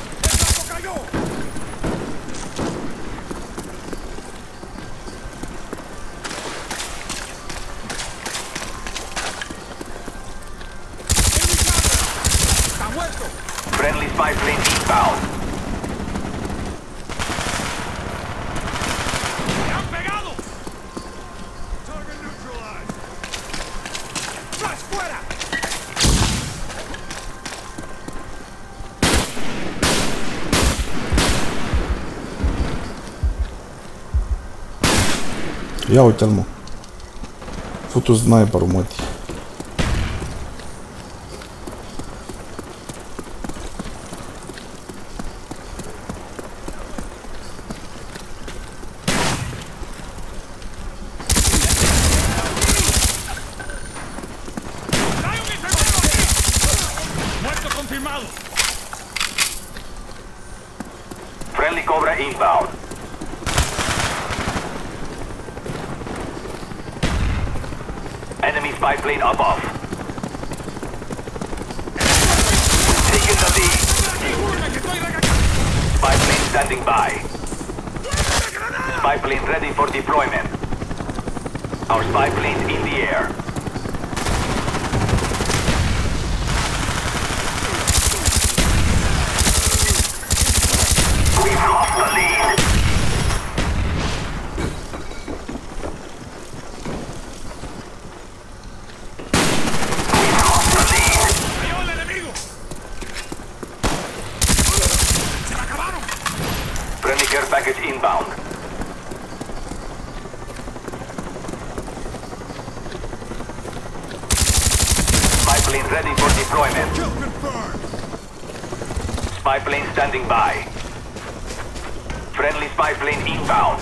[SPEAKER 2] Friendly spy plane inbound.
[SPEAKER 3] ¡Han pegado! Target neutralized. ¡Flash fuera!
[SPEAKER 1] Ia uite-l, mă. Futu sniperul, mătii.
[SPEAKER 2] Friendly Cobra inbound. Enemy spy plane above. Taking the lead. Spy plane standing by. Spy plane ready for deployment. Our spy plane in the air. We've lost the lead. We've lost the lead.
[SPEAKER 3] ¡Cayó el enemigo! ¡Se la acabaron!
[SPEAKER 2] Friendly care package inbound. Spy plane ready for deployment.
[SPEAKER 3] Kill confirmed.
[SPEAKER 2] Spy plane standing by. Friendly spy plane inbound.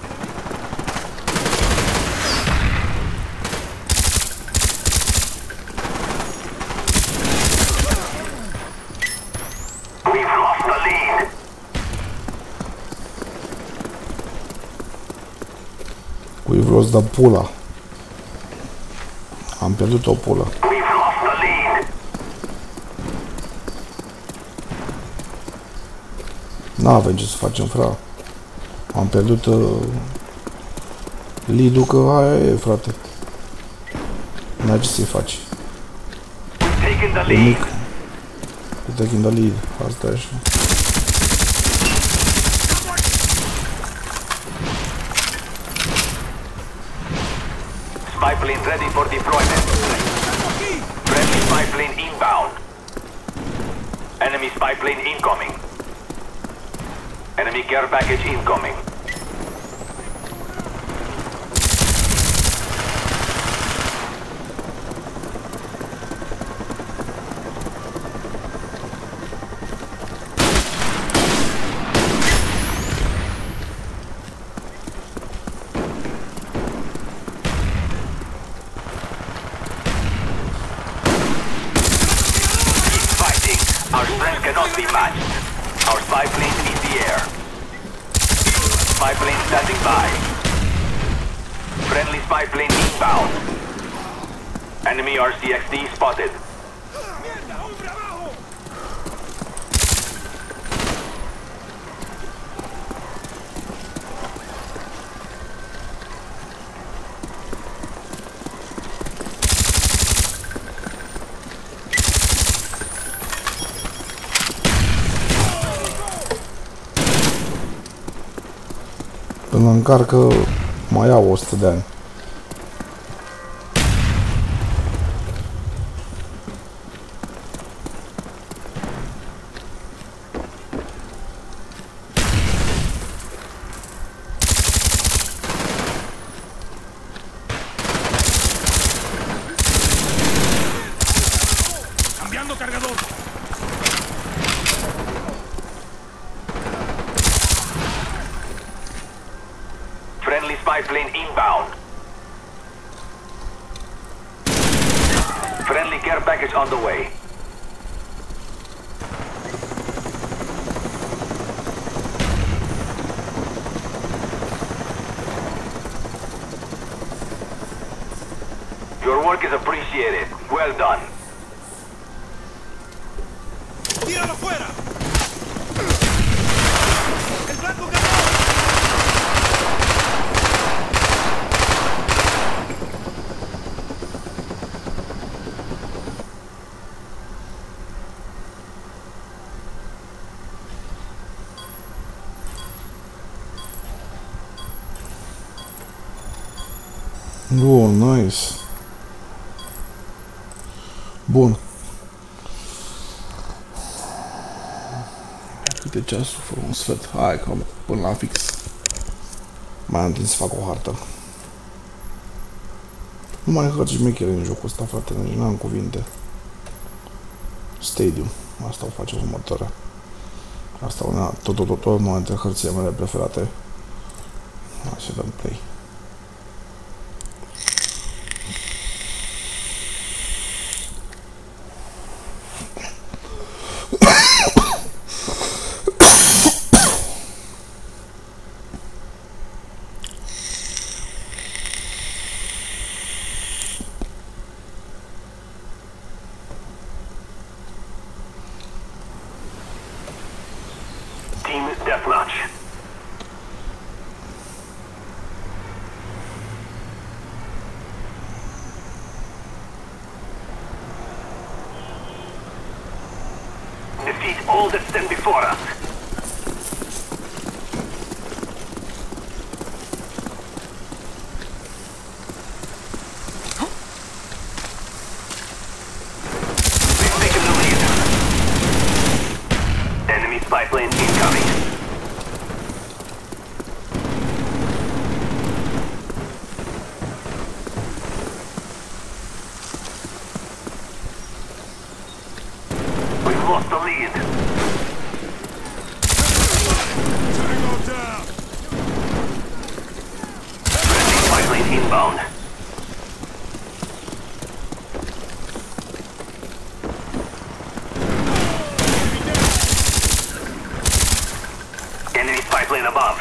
[SPEAKER 2] We've lost the lead.
[SPEAKER 1] We've lost the pula. Am pierdut o pulă.
[SPEAKER 2] We've lost the lead.
[SPEAKER 1] N-avem ce să facem, fra. Am pierdut uh, lead-ul, că aia e, frate. N-ai ce să-i faci.
[SPEAKER 2] We've taken the
[SPEAKER 1] E
[SPEAKER 2] lead.
[SPEAKER 1] mic. We're taking the lead. Asta e așa.
[SPEAKER 2] Spy plane ready for deployment. Friendly spy plane inbound. Enemy spy plane incoming.
[SPEAKER 4] Enemy care package incoming.
[SPEAKER 2] Our strength cannot be matched. Our spy plane in the air. Spy plane standing by. Friendly spy plane inbound. Enemy R C X D spotted.
[SPEAKER 1] Până încarcă mai au o sută de ani.
[SPEAKER 3] Cambiando cargador.
[SPEAKER 2] Friendly spy plane inbound. Friendly care package on the way. Your work is appreciated. Well done.
[SPEAKER 3] ¡Tíralo fuera! ¡El blanco ganó!
[SPEAKER 1] Oh, nice. Bun. Câte ceasul fără un sfert? Hai că până la fix. Mai am timp să fac o hartă. Nu mai hărți șmechere în jocul ăsta, frate, nici n-am cuvinte. Stadium. Asta o face următoarea. Asta una, tot, tot, tot, tot, una dintre hărțile mele preferate. Așa dăm play.
[SPEAKER 2] Team deathmatch. Defeat all that stand before us. We've taken the lead. Enemy spy plane incoming. We've lost the lead.
[SPEAKER 3] Tango down.
[SPEAKER 2] Friendly spy plane inbound. Enemy spy plane above.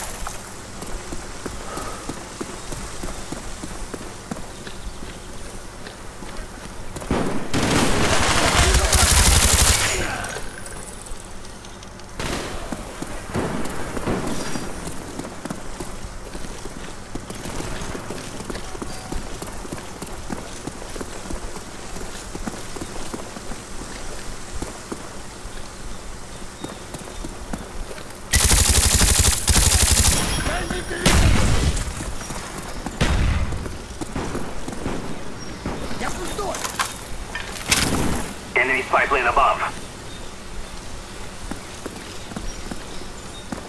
[SPEAKER 3] Я пустой.
[SPEAKER 2] Enemy spy plane above.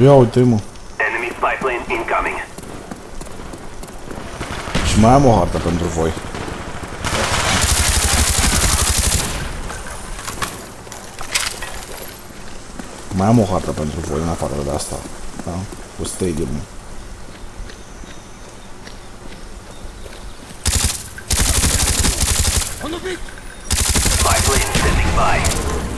[SPEAKER 1] Ia uite-i, mă.
[SPEAKER 2] Enemy spy plane incoming.
[SPEAKER 1] Și mai am o hartă pentru voi. Mai am o hartă pentru voi în afară de asta. Da? Cu stadium.
[SPEAKER 2] Spy plane standing by.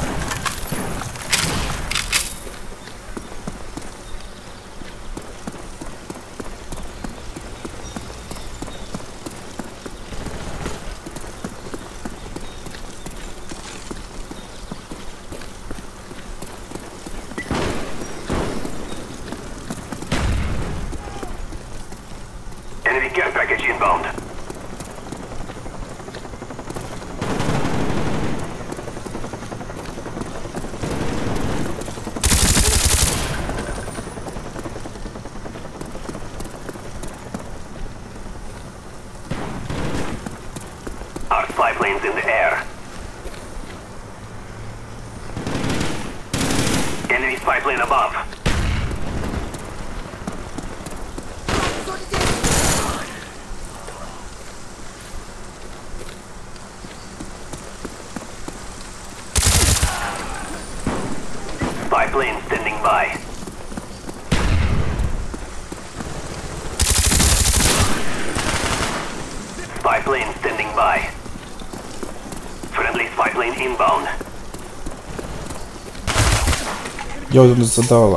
[SPEAKER 2] Enemy care package inbound. Our spy planes in the air. Enemy spy plane above. Spy plane standing by. Spy plane standing by. Friendly spy plane inbound.
[SPEAKER 1] Ia uite unde se dă ăla.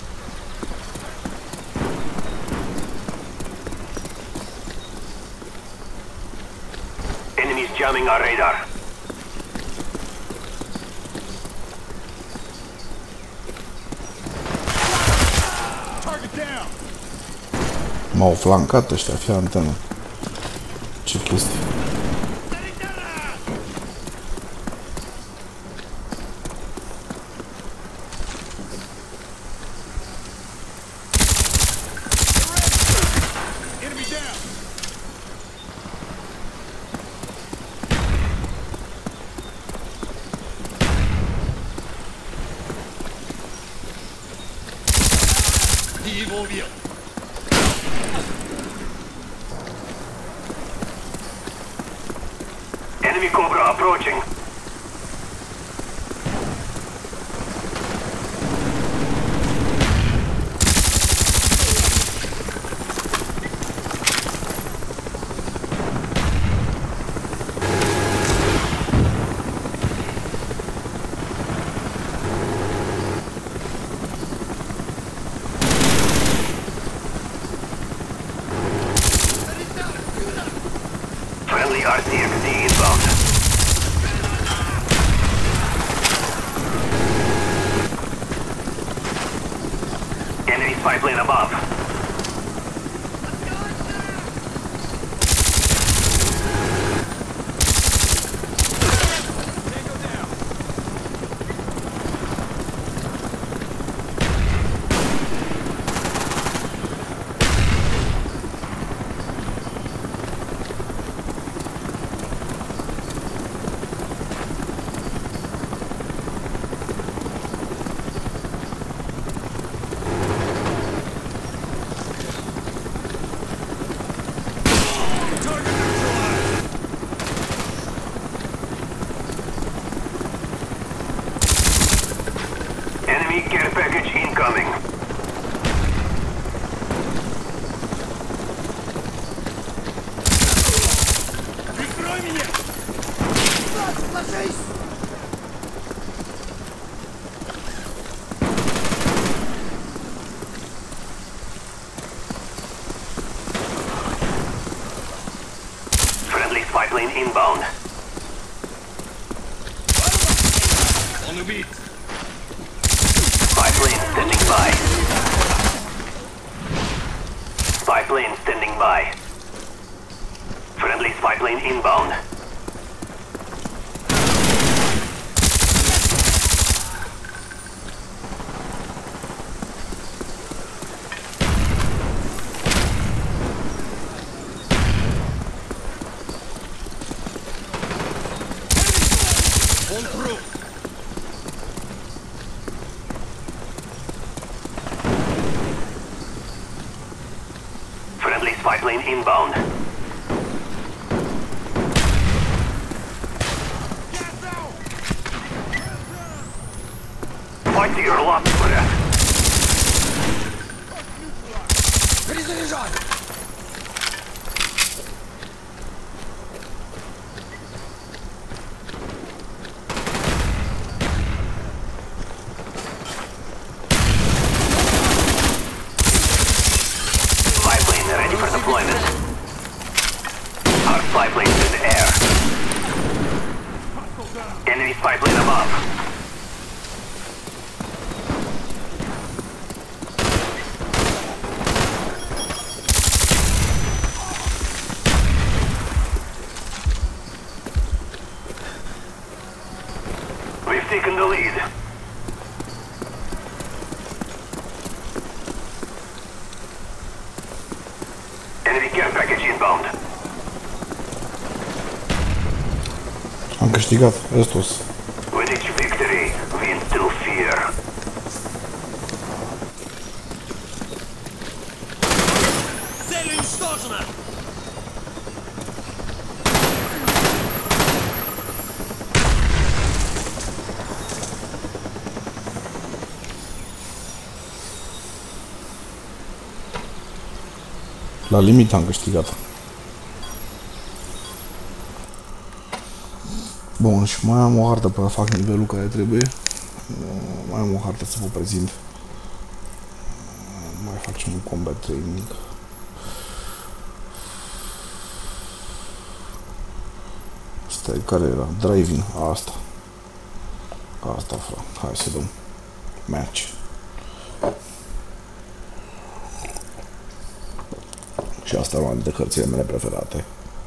[SPEAKER 2] Enemies jamming our radar.
[SPEAKER 3] Target down.
[SPEAKER 1] M-au flancat ăștia, fii antenă. Ce chestie.
[SPEAKER 3] Enemy down. Его убил.
[SPEAKER 2] Enemy Cobra approaching. Friendly R C X D inbound. Enemy spy plane above. Enemy care package incoming.
[SPEAKER 3] Прикрой меня. Ложись.
[SPEAKER 2] Friendly spy plane inbound.
[SPEAKER 3] Он убит.
[SPEAKER 2] Spy plane standing by. Spy plane standing by. Friendly spy plane inbound.
[SPEAKER 3] Он труп.
[SPEAKER 2] plane inbound. Fight to your last breath.
[SPEAKER 3] Перезаряжай!
[SPEAKER 2] Spy plane ready for deployment. Our spy plane is in the air. Enemy spy plane above. We've taken the lead. Enemy care package inbound.
[SPEAKER 1] Am câștigat, restul.
[SPEAKER 2] With each victory, we instill fear.
[SPEAKER 3] Цель уничтожена!
[SPEAKER 1] La limit am câștigat. Bun, și mai am o hartă până fac nivelul care trebuie. Mai am o hartă să vă prezint. Mai facem un combat training. Stai, care era? Driving, asta. Asta, frate. Hai să dăm match. Și asta e una dintre cărțile mele preferate.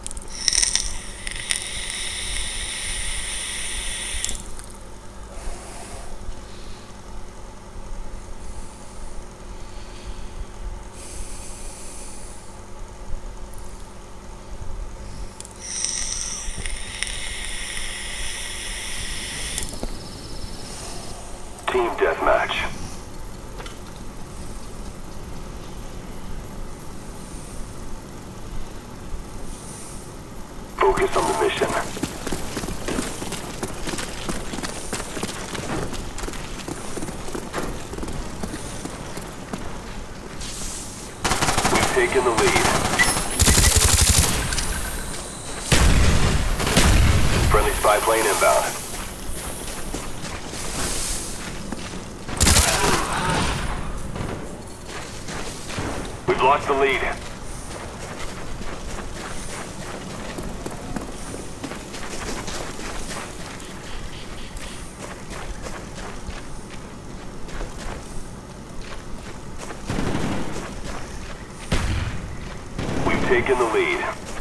[SPEAKER 4] Team deathmatch. Focus on the mission. We've taken the lead. Friendly spy plane inbound. We've lost the lead. We've taken the lead.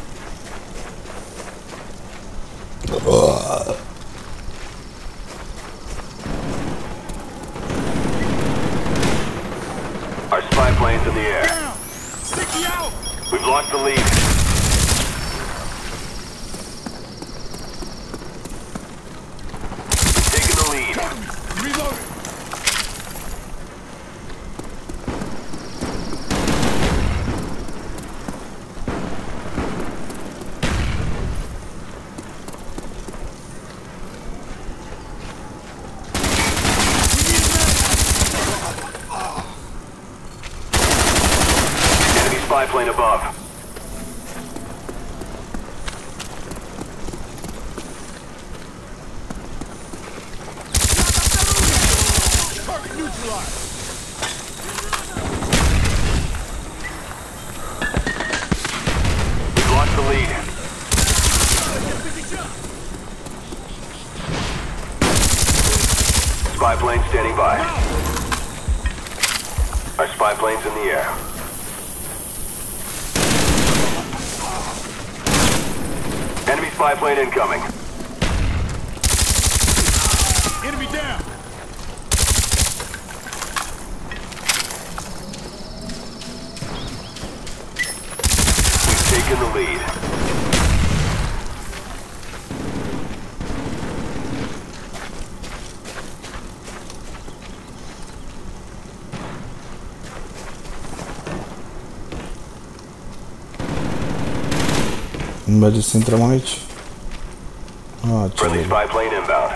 [SPEAKER 4] Our spy plane's in the air.
[SPEAKER 3] Down! Sticky out!
[SPEAKER 4] We've lost the lead. We've taken the lead.
[SPEAKER 3] Reloading!
[SPEAKER 4] Enemy spy plane above.
[SPEAKER 3] Target neutralized!
[SPEAKER 4] We've lost the lead. Spy plane standing by. Our spy plane's in the air. Enemy spy plane incoming.
[SPEAKER 3] Enemy down!
[SPEAKER 4] We've taken the lead.
[SPEAKER 1] Mergeți să intrăm aici? Ah, ce
[SPEAKER 4] Friendly spy plane inbound.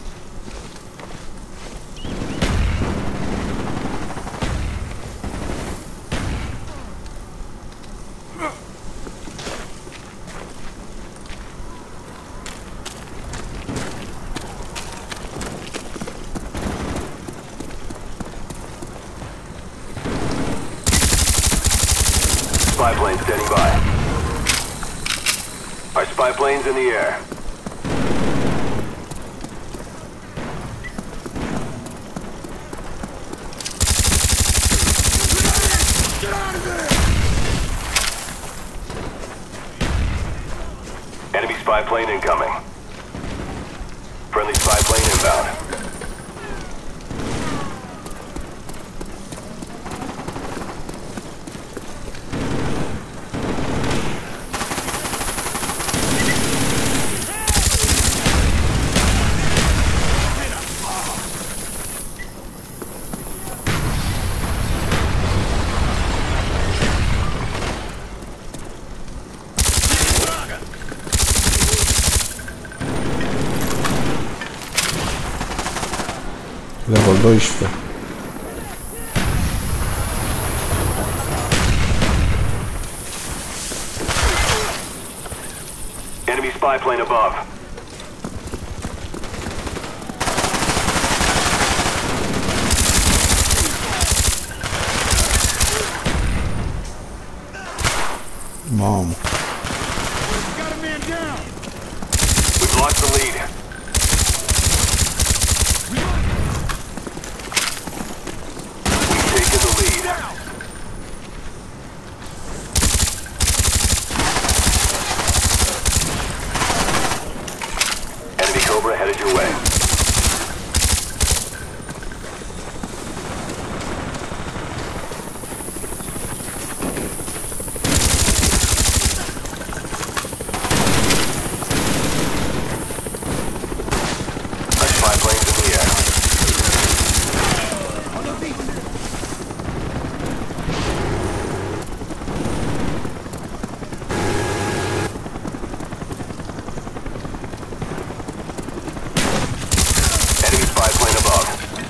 [SPEAKER 4] Spy plane standing by. Our spy plane's in the air.
[SPEAKER 3] Get out of there!
[SPEAKER 4] Enemy spy plane incoming. Friendly spy plane inbound.
[SPEAKER 1] Level doisprezece.
[SPEAKER 4] Enemy spy plane above.
[SPEAKER 1] Mamă.
[SPEAKER 3] Got a man down!
[SPEAKER 4] We've lost the lead. We've taken the lead. Enemy Cobra headed your way. Our spy plane's in the air. Enemy spy plane above.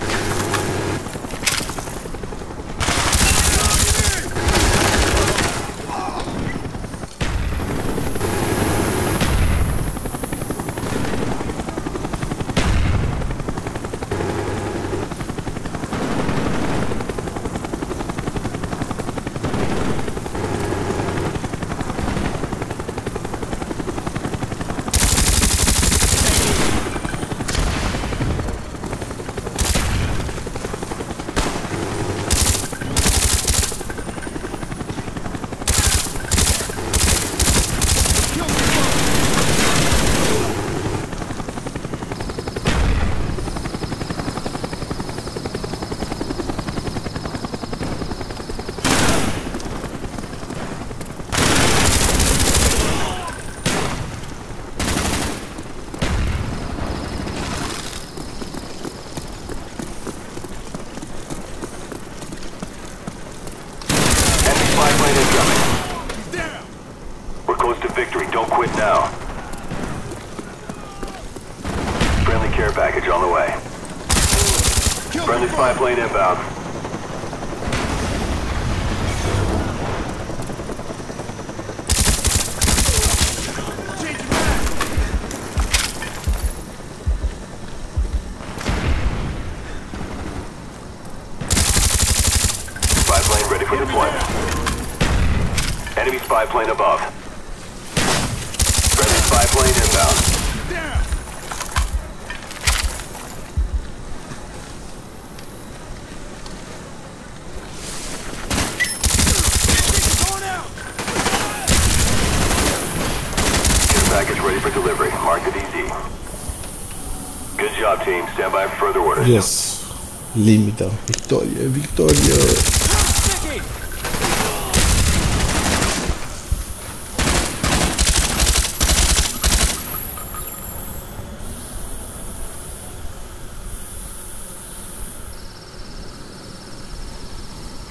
[SPEAKER 4] Enemy spy plane incoming.
[SPEAKER 3] Down!
[SPEAKER 4] We're close to victory. Don't quit now. Friendly care package on the way. Friendly spy plane inbound.
[SPEAKER 3] Change back!
[SPEAKER 4] Spy plane ready for deployment. Enemy spy plane above. Friendly spy plane inbound.
[SPEAKER 3] Down! Going out!
[SPEAKER 4] Care package ready for delivery. Marked it easy. Good job, team. Stand by for further orders.
[SPEAKER 1] Yes. Limita. Victorie, victorie.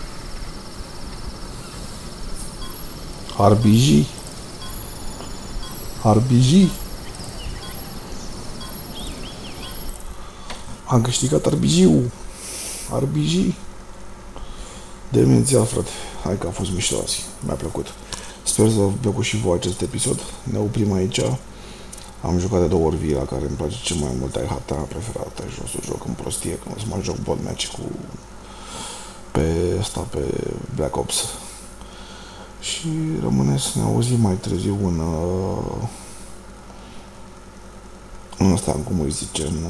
[SPEAKER 1] R P G. R B G. Am câștigat R B G-ul. R B G. Demențial, frate. Hai că a fost mișto azi. Mi-a plăcut. Sper să vă plăcut și voi acest episod. Ne oprim aici. Am jucat de două ori Vila, care îmi place cel mai mult. Ai hata preferată și o să joc în prostie, când o să mai joc bot match cu pe asta, pe Black Ops. Și rămâne să ne auzim mai târziu în în asta, cum îi zice, în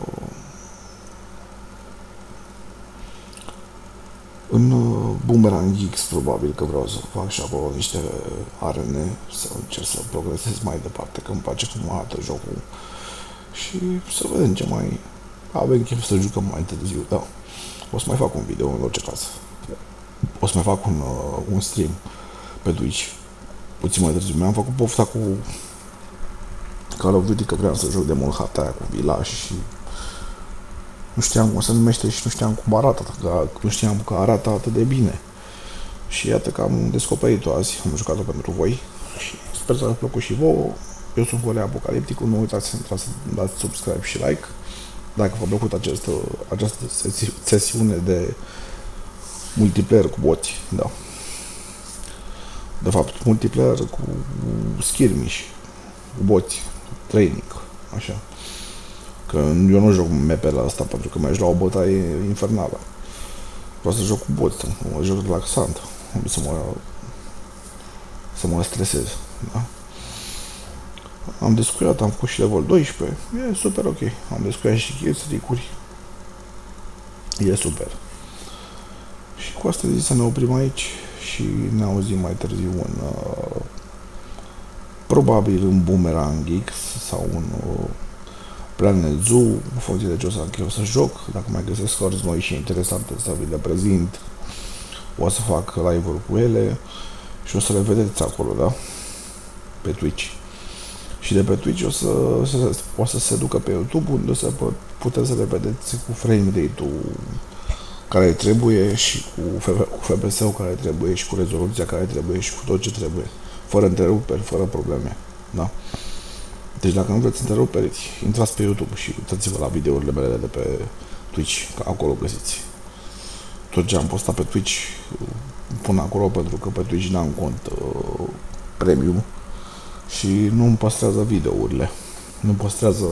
[SPEAKER 1] în Boomerang X, probabil că vreau să fac și acolo niște arene, să încerc să progresez mai departe, că îmi place cum arată jocul. Și să vedem ce mai avem chef să jucăm mai târziu, da. O să mai fac un video în orice caz. O să mai fac un, uh, un stream pe Twitch puțin mai târziu. Mi-am făcut pofta cu Call of Duty, că vreau să joc de mult hata aia cu Vila și nu știam cum se numește și nu știam cum arată, că nu știam că arată atât de bine. Și iată că am descoperit-o azi, am jucat-o pentru voi și sper să vă plăcut și vouă. Eu sunt Horea Apocalipticul, nu uitați să intrați să dați subscribe și like dacă v-a plăcut această, această sesiune de multiplayer cu boți, da. De fapt, multiplayer cu skirmish, cu boți, training, așa. Că eu nu joc mapele asta pentru că mergi la o bătaie infernală. Vreau să joc cu boți, mă joc relaxant, să mă, să mă stresez, da. Am descuiat, am făcut și level doisprezece, e super ok. Am descuiat și chestii-curi, e super. Și cu asta zic să ne oprim aici și ne auzim mai târziu în uh, probabil în Boomerang X sau în uh, Planet Zoo, în funcție de ce o să am eu să joc. Dacă mai găsesc cărți noi și interesante să vi le prezint, o să fac live-uri cu ele și o să le vedeți acolo, da? Pe Twitch. Și de pe Twitch o să, să, o să se ducă pe YouTube, unde o să puteți să le vedeți cu frame rate-ul care trebuie și cu F P S-ul care trebuie și cu rezoluția care trebuie și cu tot ce trebuie, fără întreruperi, fără probleme, da? Deci dacă nu vreți întreruperi, intrați pe YouTube și uitați-vă la videourile mele de pe Twitch, că acolo găsiți. Tot ce am postat pe Twitch pun acolo, pentru că pe Twitch n-am cont uh, premium și nu îmi păstrează videourile, nu păstrează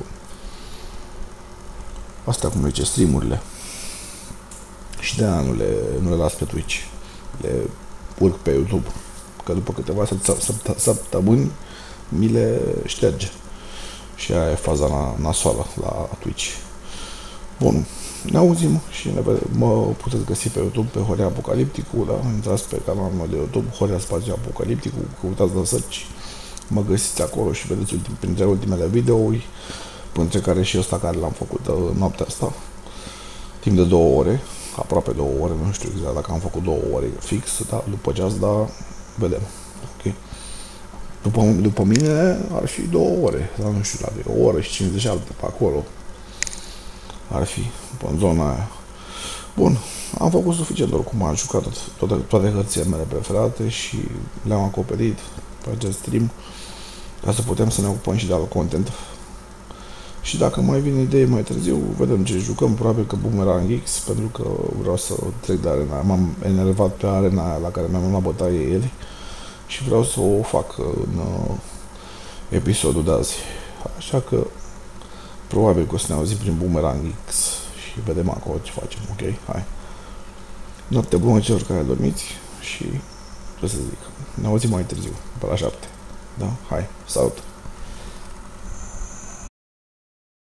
[SPEAKER 1] astea, cum zice, streamurile. Și de-aia nu le, nu le las pe Twitch, le urc pe YouTube, că după câteva săptămâni mi le șterge. Și aia e faza nasoală la Twitch. Bun, ne auzim și ne vedem. Mă puteți găsi pe YouTube pe Horea Apocalipticul, da? Intrați pe canalul meu de YouTube, Horea Spațiu Apocalipticul, căutați de search, mă găsiți acolo și vedeți ultim, printre ultimele videouri, printre care și ăsta care l-am făcut uh, noaptea asta, timp de două ore, aproape două ore, nu știu exact dacă am făcut două ore fix, da? După ce ați da, vedem. Ok? După, după mine ar fi două ore, dar nu știu, la o oră și cincizeci și șapte pe acolo ar fi, în zona aia. Bun, am făcut suficient, oricum am jucat toate, toate hărțile mele preferate și le-am acoperit pe acest stream ca să putem să ne ocupăm și de alt content. Și dacă mai vin idei mai târziu, vedem ce jucăm, probabil că Boomerang X, pentru că vreau să trec de arena. M-am enervat pe arena aia la care mi-am luat bătaie ieri și vreau să o fac în uh, episodul de azi. Așa că probabil că o să ne auzim prin Boomerang X și vedem acolo ce facem, ok? Hai! Noapte bună celor care dormiți și, ce să zic, ne auzim mai târziu, pe la șapte. Da? Hai, salut!